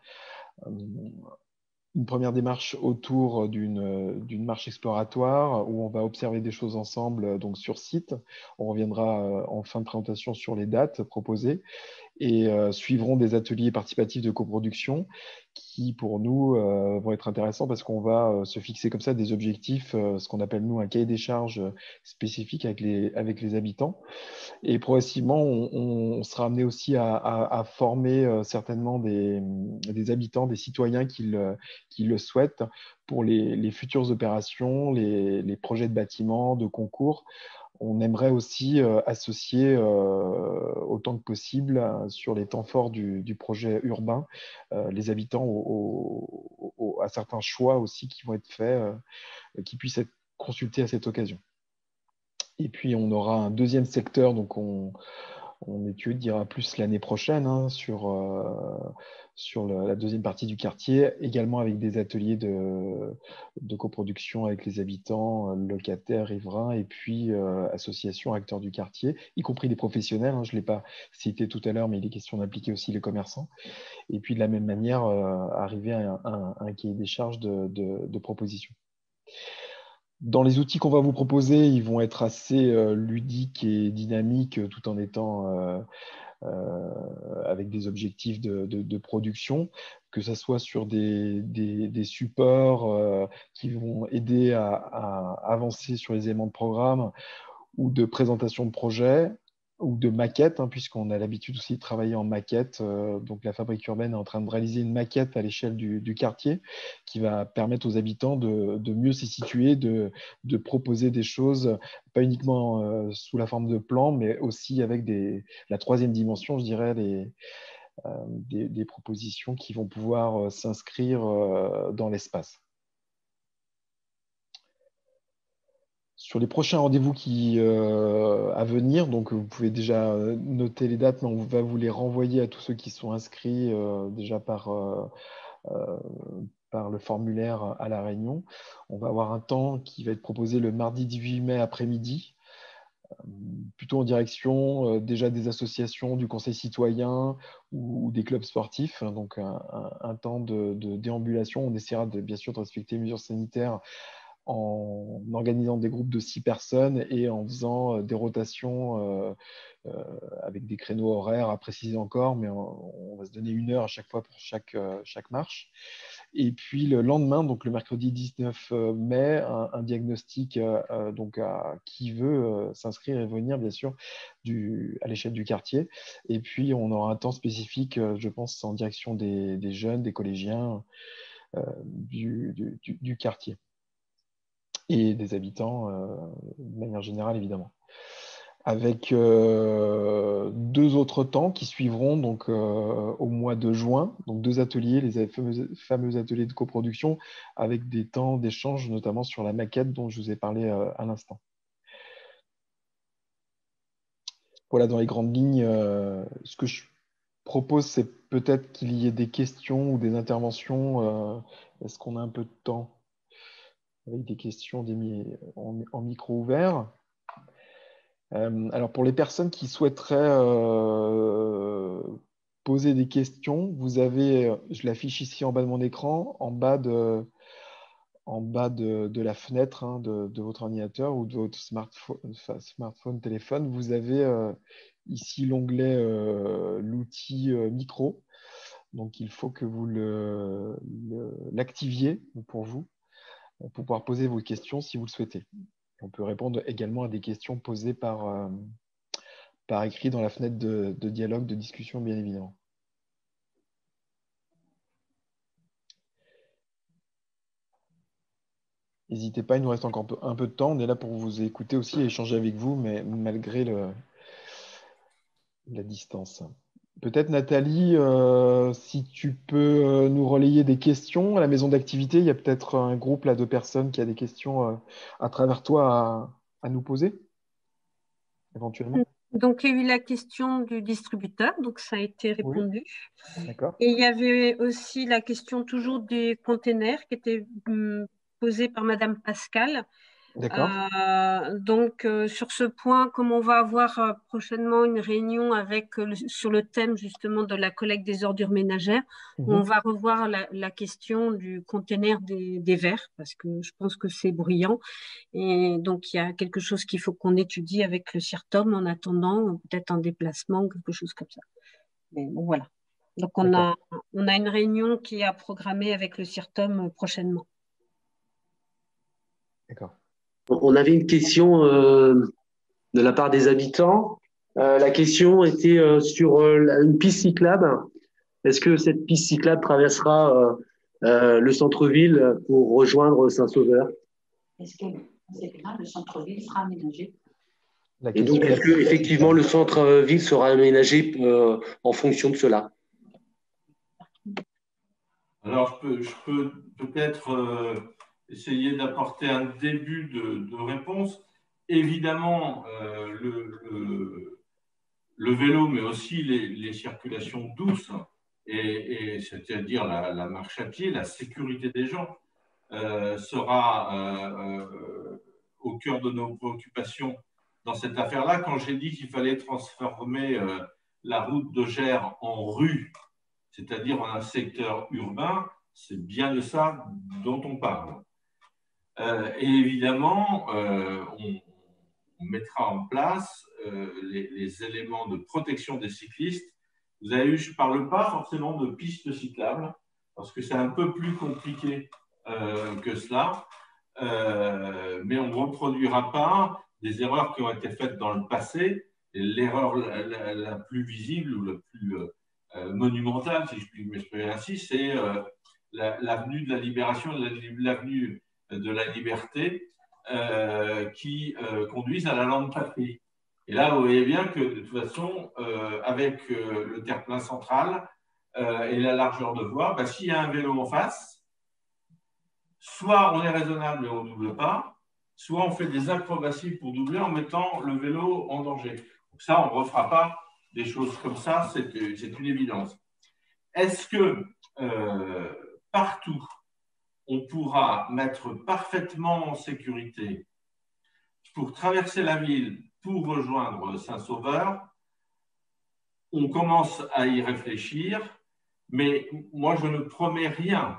Une première démarche autour d'une marche exploratoire où on va observer des choses ensemble donc sur site. On reviendra en fin de présentation sur les dates proposées et suivront des ateliers participatifs de coproduction qui, pour nous, vont être intéressants parce qu'on va se fixer comme ça des objectifs, ce qu'on appelle, nous, un cahier des charges spécifique avec les habitants. Et progressivement, on sera amené aussi à former certainement des habitants, des citoyens qui le souhaitent pour les futures opérations, les projets de bâtiments, de concours. On aimerait aussi associer autant que possible sur les temps forts du projet urbain les habitants à certains choix aussi qui vont être faits, qui puissent être consultés à cette occasion. Et puis, on aura un deuxième secteur, donc on étudiera plus l'année prochaine sur la deuxième partie du quartier, également avec des ateliers de coproduction avec les habitants, locataires, riverains, et puis associations, acteurs du quartier, y compris des professionnels. Je ne l'ai pas cité tout à l'heure, mais il est question d'impliquer aussi les commerçants. Et puis, de la même manière, arriver à un cahier des charges de propositions. Dans les outils qu'on va vous proposer, ils vont être assez ludiques et dynamiques tout en étant avec des objectifs de production, que ce soit sur des supports qui vont aider à avancer sur les éléments de programme ou de présentation de projet, ou de maquette, hein, puisqu'on a l'habitude aussi de travailler en maquette. Donc la fabrique urbaine est en train de réaliser une maquette à l'échelle du quartier qui va permettre aux habitants de mieux s'y situer, de proposer des choses, pas uniquement sous la forme de plans, mais aussi avec la troisième dimension, je dirais, des propositions qui vont pouvoir s'inscrire dans l'espace. Sur les prochains rendez-vous à venir, donc vous pouvez déjà noter les dates, mais on va vous les renvoyer à tous ceux qui sont inscrits déjà par le formulaire à la réunion. On va avoir un temps qui va être proposé le mardi 18 mai après-midi, plutôt en direction déjà des associations, du conseil citoyen ou des clubs sportifs. Donc un temps de déambulation. On essaiera bien sûr de respecter les mesures sanitaires en organisant des groupes de 6 personnes et en faisant des rotations avec des créneaux horaires à préciser encore, mais on va se donner 1 heure à chaque fois pour chaque marche. Et puis le lendemain, donc le mercredi 19 mai, un diagnostic donc à qui veut s'inscrire et venir, bien sûr, à l'échelle du quartier. Et puis on aura un temps spécifique, je pense, en direction des jeunes, des collégiens du quartier et des habitants de manière générale, évidemment. Avec 2 autres temps qui suivront donc, au mois de juin, donc 2 ateliers, les fameux ateliers de coproduction, avec des temps d'échange, notamment sur la maquette dont je vous ai parlé à l'instant. Voilà, dans les grandes lignes, ce que je propose, c'est peut-être qu'il y ait des questions ou des interventions. Est-ce qu'on a un peu de temps avec des questions en micro ouvert? Alors, pour les personnes qui souhaiteraient poser des questions, vous avez, je l'affiche ici en bas de mon écran, en bas de la fenêtre hein, de votre ordinateur ou de votre smartphone, téléphone, vous avez ici l'onglet l'outil micro. Donc, il faut que vous l'activiez pour vous, pour pouvoir poser vos questions si vous le souhaitez. On peut répondre également à des questions posées par écrit dans la fenêtre de dialogue, de discussion, bien évidemment. N'hésitez pas, il nous reste encore un peu de temps. On est là pour vous écouter aussi et échanger avec vous, mais malgré la distance. Peut-être Nathalie, si tu peux nous relayer des questions à la maison d'activité, il y a peut-être un groupe là, de personnes qui a des questions à travers toi à nous poser, éventuellement. Donc, il y a eu la question du distributeur, donc ça a été répondu. Oui. D'accord. Et il y avait aussi la question toujours des containers qui était posée par Madame Pascal. D'accord. Donc, sur ce point, comme on va avoir prochainement une réunion sur le thème justement de la collecte des ordures ménagères, on va revoir la question du container des verres parce que je pense que c'est bruyant. Et donc, il y a quelque chose qu'il faut qu'on étudie avec le CIRTOM en attendant, peut-être un déplacement, quelque chose comme ça. Mais bon, voilà. Donc, on a une réunion qui est à programmer avec le CIRTOM prochainement. D'accord. On avait une question de la part des habitants. La question était sur une piste cyclable. Est-ce que cette piste cyclable traversera le centre-ville pour rejoindre Saint-Sauveur? Est-ce que le centre-ville sera aménagé? Et donc, est-ce que effectivement le centre-ville sera aménagé en fonction de cela? Alors, je peux peut-être essayer d'apporter un début de réponse. Évidemment, le vélo, mais aussi les circulations douces, et c'est-à-dire la marche à pied, la sécurité des gens, sera au cœur de nos préoccupations dans cette affaire-là. Quand j'ai dit qu'il fallait transformer la route de Gers en rue, c'est-à-dire en un secteur urbain, c'est bien de ça dont on parle. Et évidemment, on mettra en place les éléments de protection des cyclistes. Vous avez vu, je ne parle pas forcément de pistes cyclables, parce que c'est un peu plus compliqué que cela, mais on ne reproduira pas des erreurs qui ont été faites dans le passé, l'erreur la plus visible ou la plus monumentale, si je puis m'exprimer ainsi, c'est l'avenue de la libération, l'avenue de la liberté qui conduisent à la lande patrie. Et là, vous voyez bien que de toute façon, avec le terre-plein central et la largeur de voie, bah, s'il y a un vélo en face, soit on est raisonnable et on ne double pas, soit on fait des acrobaties pour doubler en mettant le vélo en danger. Donc ça, on ne refera pas des choses comme ça, c'est une évidence. Est-ce que partout, on pourra mettre parfaitement en sécurité pour traverser la ville, pour rejoindre Saint-Sauveur? On commence à y réfléchir, mais moi, je ne promets rien.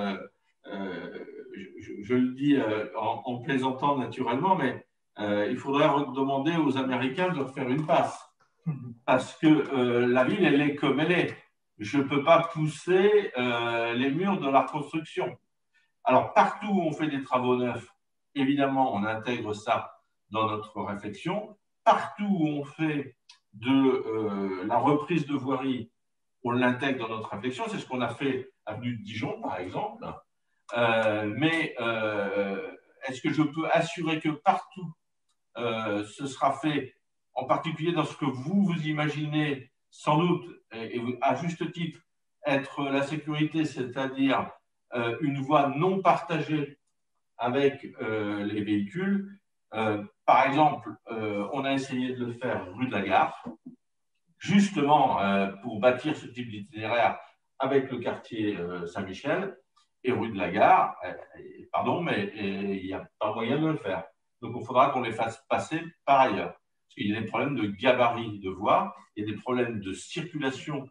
Je le dis en plaisantant naturellement, mais il faudrait demander aux Américains de refaire une passe. Parce que la ville, elle est comme elle est. Je ne peux pas pousser les murs de la construction. Alors, partout où on fait des travaux neufs, évidemment, on intègre ça dans notre réflexion. Partout où on fait de la reprise de voirie, on l'intègre dans notre réflexion. C'est ce qu'on a fait avenue de Dijon, par exemple. Mais est-ce que je peux assurer que partout ce sera fait, en particulier dans ce que vous imaginez, sans doute, et à juste titre, être la sécurité, c'est-à-dire une voie non partagée avec les véhicules. Par exemple, on a essayé de le faire rue de la Gare, justement pour bâtir ce type d'itinéraire avec le quartier Saint-Michel et rue de la Gare. Pardon, mais il n'y a pas moyen de le faire. Donc, il faudra qu'on les fasse passer par ailleurs. Parce qu'il y a des problèmes de gabarit de voies, il y a des problèmes de circulation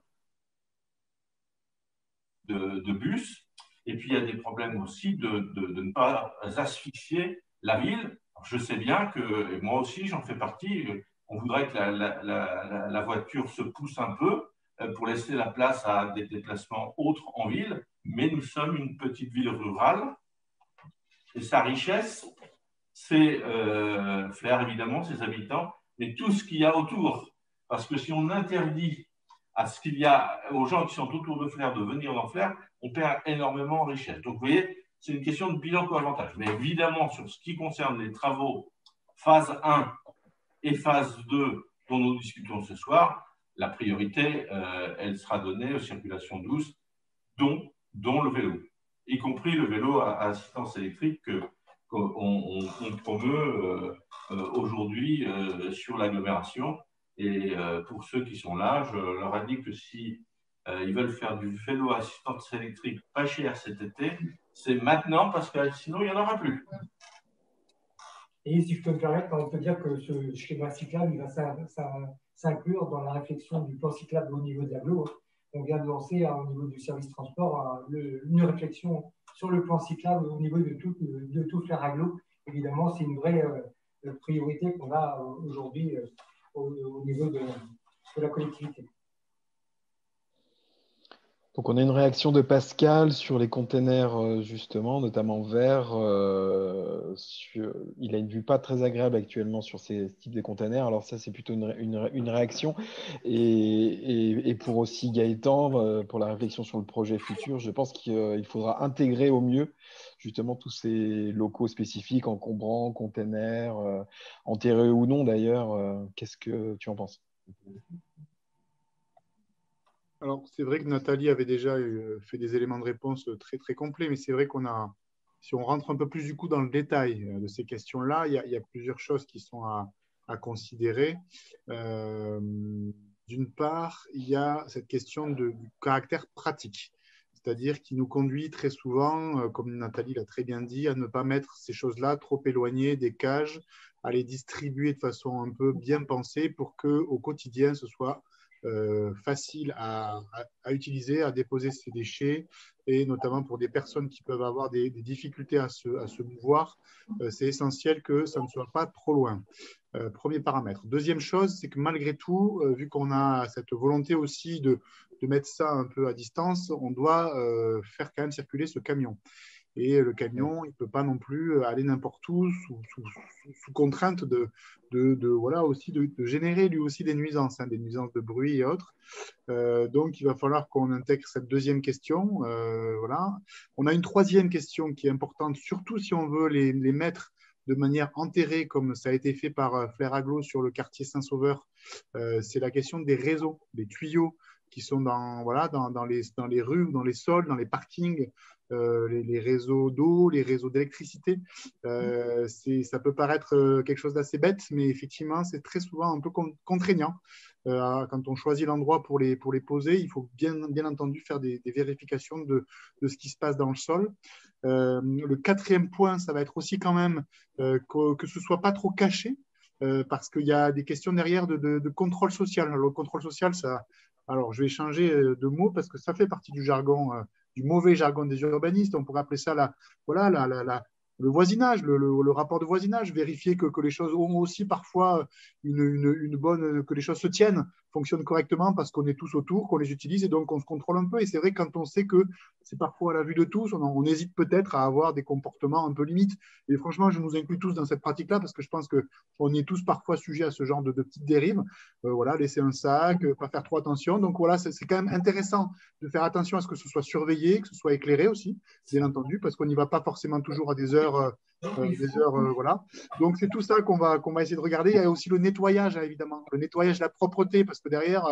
de bus, et puis il y a des problèmes aussi de ne pas asphyxier la ville. Alors, je sais bien que, et moi aussi j'en fais partie, on voudrait que la voiture se pousse un peu pour laisser la place à des déplacements autres en ville, mais nous sommes une petite ville rurale, et sa richesse, c'est Flers, évidemment, ses habitants, mais tout ce qu'il y a autour. Parce que si on interdit à ce qu'il y a aux gens qui sont autour de Flers de venir dans Flers, on perd énormément en richesse. Donc, vous voyez, c'est une question de bilan co-avantage. Mais évidemment, sur ce qui concerne les travaux phase 1 et phase 2 dont nous discutons ce soir, la priorité, elle sera donnée aux circulations douces, dont le vélo, y compris le vélo à assistance électrique qu'on promeut aujourd'hui sur l'agglomération. Et pour ceux qui sont là, je leur indique que si ils veulent faire du vélo à assistance électrique pas cher cet été, c'est maintenant parce que sinon il n'y en aura plus. Et si je peux me permettre, on peut dire que ce schéma cyclable, il va s'inclure dans la réflexion du plan cyclable au niveau de l'agglo. On vient de lancer au niveau du service transport une réflexion sur le plan cyclable au niveau de tout Flers agglo. Évidemment, c'est une vraie priorité qu'on a aujourd'hui au niveau de la collectivité. Donc, on a une réaction de Pascal sur les containers, justement, notamment verts. Il a une vue pas très agréable actuellement sur ces types de containers. Alors ça, c'est plutôt une réaction. Et pour aussi Gaëtan, pour la réflexion sur le projet futur, je pense qu'il faudra intégrer au mieux, justement, tous ces locaux spécifiques, encombrants, containers, enterrés ou non d'ailleurs. Qu'est-ce que tu en penses ? Alors, c'est vrai que Nathalie avait déjà fait des éléments de réponse très, très complets, mais c'est vrai si on rentre un peu plus du coup dans le détail de ces questions-là, il y a plusieurs choses qui sont à considérer. D'une part, il y a cette question du caractère pratique, c'est-à-dire qui nous conduit très souvent, comme Nathalie l'a très bien dit, à ne pas mettre ces choses-là trop éloignées des cages, à les distribuer de façon un peu bien pensée pour qu'au quotidien, ce soit facile à utiliser, à déposer ces déchets, et notamment pour des personnes qui peuvent avoir des difficultés à se mouvoir, c'est essentiel que ça ne soit pas trop loin. Premier paramètre. Deuxième chose, c'est que malgré tout, vu qu'on a cette volonté aussi de mettre ça un peu à distance, on doit faire quand même circuler ce camion. Et le camion, il ne peut pas non plus aller n'importe où sous contrainte voilà, aussi de générer lui aussi des nuisances, hein, des nuisances de bruit et autres. Donc, il va falloir qu'on intègre cette deuxième question. Voilà. On a une troisième question qui est importante, surtout si on veut les mettre de manière enterrée, comme ça a été fait par Flair Aglo sur le quartier Saint-Sauveur. C'est la question des réseaux, des tuyaux qui sont voilà, dans les rues, dans les sols, dans les parkings, les réseaux d'eau, les réseaux d'électricité. Ça peut paraître quelque chose d'assez bête, mais effectivement, c'est très souvent un peu contraignant. Quand on choisit l'endroit pour les poser, il faut bien entendu faire des vérifications de ce qui se passe dans le sol. Le quatrième point, ça va être aussi quand même que ce ne soit pas trop caché, parce qu'il y a des questions derrière de contrôle social. Alors, le contrôle social, alors je vais changer de mot parce que ça fait partie du jargon, du mauvais jargon des urbanistes. On pourrait appeler ça le voisinage, le rapport de voisinage, vérifier que les choses ont aussi parfois une bonne, que les choses se tiennent, fonctionnent correctement parce qu'on est tous autour, qu'on les utilise et donc on se contrôle un peu. Et c'est vrai, quand on sait que c'est parfois à la vue de tous, on hésite peut-être à avoir des comportements un peu limites. Et franchement, je nous inclus tous dans cette pratique-là parce que je pense qu'on est tous parfois sujets à ce genre de petites dérives. Voilà, laisser un sac, pas faire trop attention. Donc voilà, c'est quand même intéressant de faire attention à ce que ce soit surveillé, que ce soit éclairé aussi, bien entendu, parce qu'on n'y va pas forcément toujours à des heures, voilà. Donc c'est tout ça qu'on va essayer de regarder. Il y a aussi le nettoyage, hein, évidemment, le nettoyage, la propreté, parce que derrière,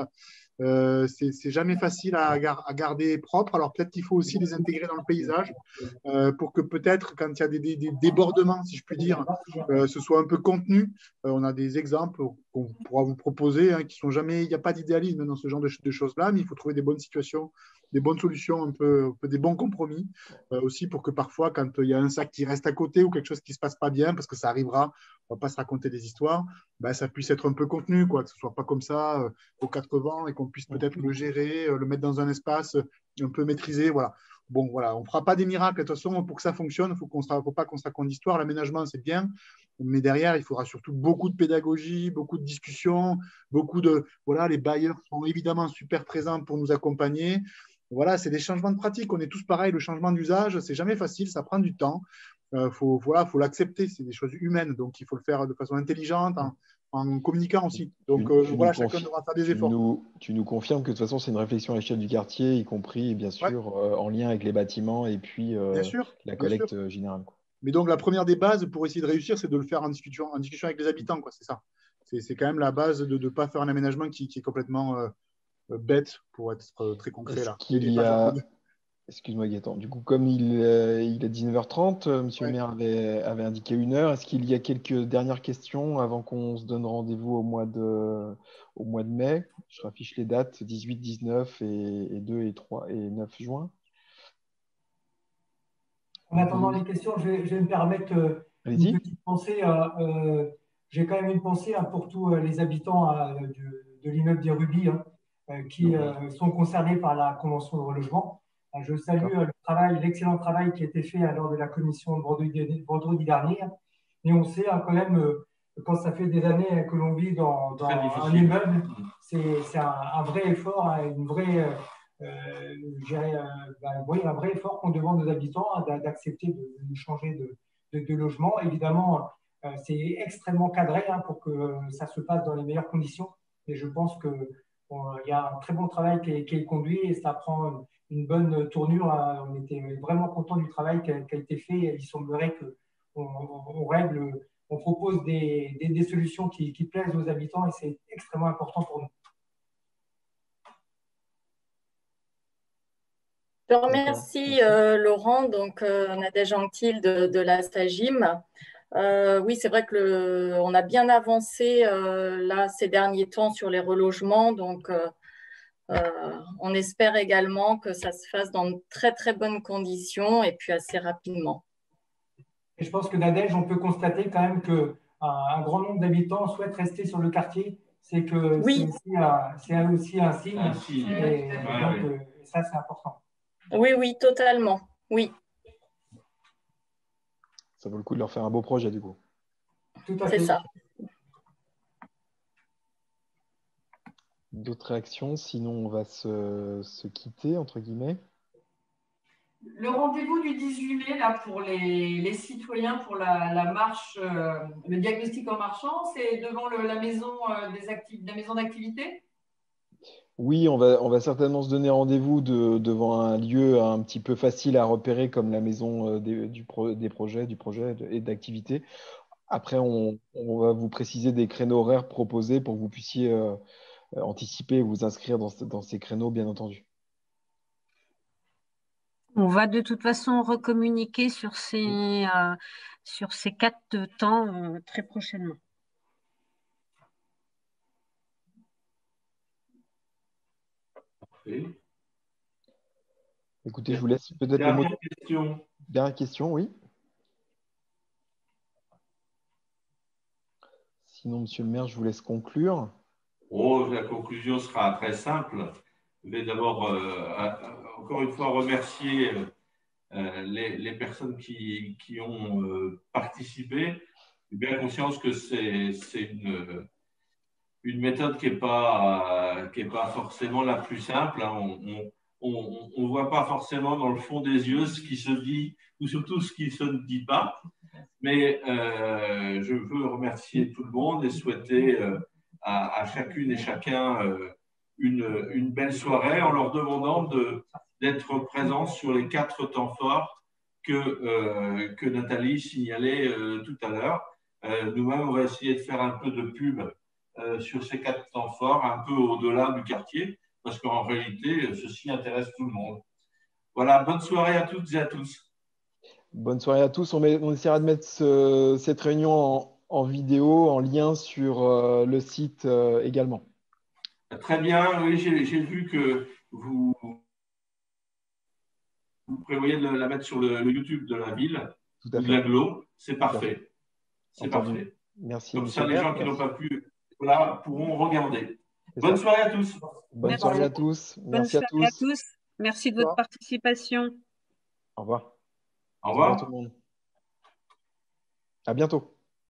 c'est jamais facile à garder propre. Alors peut-être qu'il faut aussi les intégrer dans le paysage pour que peut-être quand il y a des débordements, si je puis dire, ce soit un peu contenu. On a des exemples qu'on pourra vous proposer, hein, qui sont jamais, il n'y a pas d'idéalisme dans ce genre de choses-là, mais il faut trouver des bonnes situations, des bonnes solutions, un peu des bons compromis aussi pour que parfois, quand il y a un sac qui reste à côté ou quelque chose qui ne se passe pas bien, parce que ça arrivera, on ne va pas se raconter des histoires, ben, ça puisse être un peu contenu, quoi, que ce ne soit pas comme ça aux quatre vents et qu'on puisse peut-être le gérer, le mettre dans un espace un peu maîtrisé. Voilà. Bon, voilà, on ne fera pas des miracles. De toute façon, pour que ça fonctionne, il ne faut pas qu'on se raconte d'histoire. L'aménagement, c'est bien, mais derrière, il faudra surtout beaucoup de pédagogie, beaucoup de discussions, voilà, les bailleurs sont évidemment super présents pour nous accompagner. Voilà, c'est des changements de pratique. On est tous pareils. Le changement d'usage, c'est jamais facile, ça prend du temps. Faut l'accepter. C'est des choses humaines, donc il faut le faire de façon intelligente, en communiquant aussi. Donc voilà, chacun devra faire des efforts. Tu nous confirmes que de toute façon, c'est une réflexion à l'échelle du quartier, y compris bien sûr en lien avec les bâtiments et puis la collecte générale. Mais donc la première des bases pour essayer de réussir, c'est de le faire en discussion avec les habitants, quoi. C'est ça. C'est quand même la base de ne pas faire un aménagement qui est complètement bête, pour être très concret là. Excuse-moi Gaëtan, du coup comme il est 19h30, monsieur le maire avait indiqué 1 heure, est-ce qu'il y a quelques dernières questions avant qu'on se donne rendez-vous au mois de mai? Je raffiche les dates, 18, 19 et 2 et 3 et 9 juin. En attendant les questions, je vais me permettre une petite pensée. J'ai quand même une pensée pour tous les habitants de l'immeuble des Rubis qui sont concernés par la Convention de relogement. Je salue l'excellent travail qui a été fait lors de la commission de vendredi dernier. Et on sait quand même, quand ça fait des années que l'on vit dans un immeuble, c'est un vrai effort, une vraie... un vrai effort qu'on demande aux habitants d'accepter de changer de logement. Évidemment, c'est extrêmement cadré pour que ça se passe dans les meilleures conditions. Et je pense qu'il y a un très bon travail qui est conduit et ça prend une bonne tournure. On était vraiment content du travail qui a été fait. Il semblerait on propose des solutions qui plaisent aux habitants et c'est extrêmement important pour nous. Je remercie Laurent, donc Nadège Anctil de la SAGIM. Oui, c'est vrai qu'on a bien avancé là ces derniers temps sur les relogements, donc on espère également que ça se fasse dans de très très bonnes conditions et puis assez rapidement. Et je pense que Nadège, on peut constater quand même qu'un grand nombre d'habitants souhaitent rester sur le quartier. C'est que oui. c'est aussi un signe. Et donc, ça, c'est important. Oui, oui, totalement. Oui. Ça vaut le coup de leur faire un beau projet, du coup. Tout à fait. C'est ça. D'autres réactions? Sinon, on va se quitter, entre guillemets. Le rendez-vous du 18 mai là, pour les citoyens pour la marche, le diagnostic en marchant, c'est devant la maison la maison d'activité? Oui, on va certainement se donner rendez-vous devant un lieu un petit peu facile à repérer comme la maison des projets, du projet et d'activité. Après, on va vous préciser des créneaux horaires proposés pour que vous puissiez anticiper et vous inscrire dans ces créneaux, bien entendu. On va de toute façon recommuniquer sur ces 4 temps très prochainement. Parfait. Écoutez, je vous laisse peut-être le mot. Dernière question, oui. Sinon, monsieur le maire, je vous laisse conclure. Oh, la conclusion sera très simple. Je vais d'abord, encore une fois, remercier les personnes qui ont participé. J'ai bien conscience que c'est une méthode qui n'est pas forcément la plus simple. Hein. On ne voit pas forcément dans le fond des yeux ce qui se dit, ou surtout ce qui ne se dit pas. Mais je veux remercier tout le monde et souhaiter à chacune et chacun une belle soirée en leur demandant d'être présents sur les 4 temps forts que Nathalie signalait tout à l'heure. Nous-mêmes, on va essayer de faire un peu de pub sur ces 4 temps forts, un peu au-delà du quartier, parce qu'en réalité, ceci intéresse tout le monde. Voilà, bonne soirée à toutes et à tous. Bonne soirée à tous. On essaiera de mettre cette réunion en vidéo, en lien sur le site également. Très bien, oui, j'ai vu que vous prévoyez de la mettre sur le YouTube de la ville, ou de l'agglo. C'est parfait. C'est parfait. Merci. Comme ça, les gens qui n'ont pas pu pourront regarder. Bonne soirée à tous. Bonne soirée à tous. Merci à tous. Merci de votre participation. Au revoir. Au revoir tout le monde. À bientôt.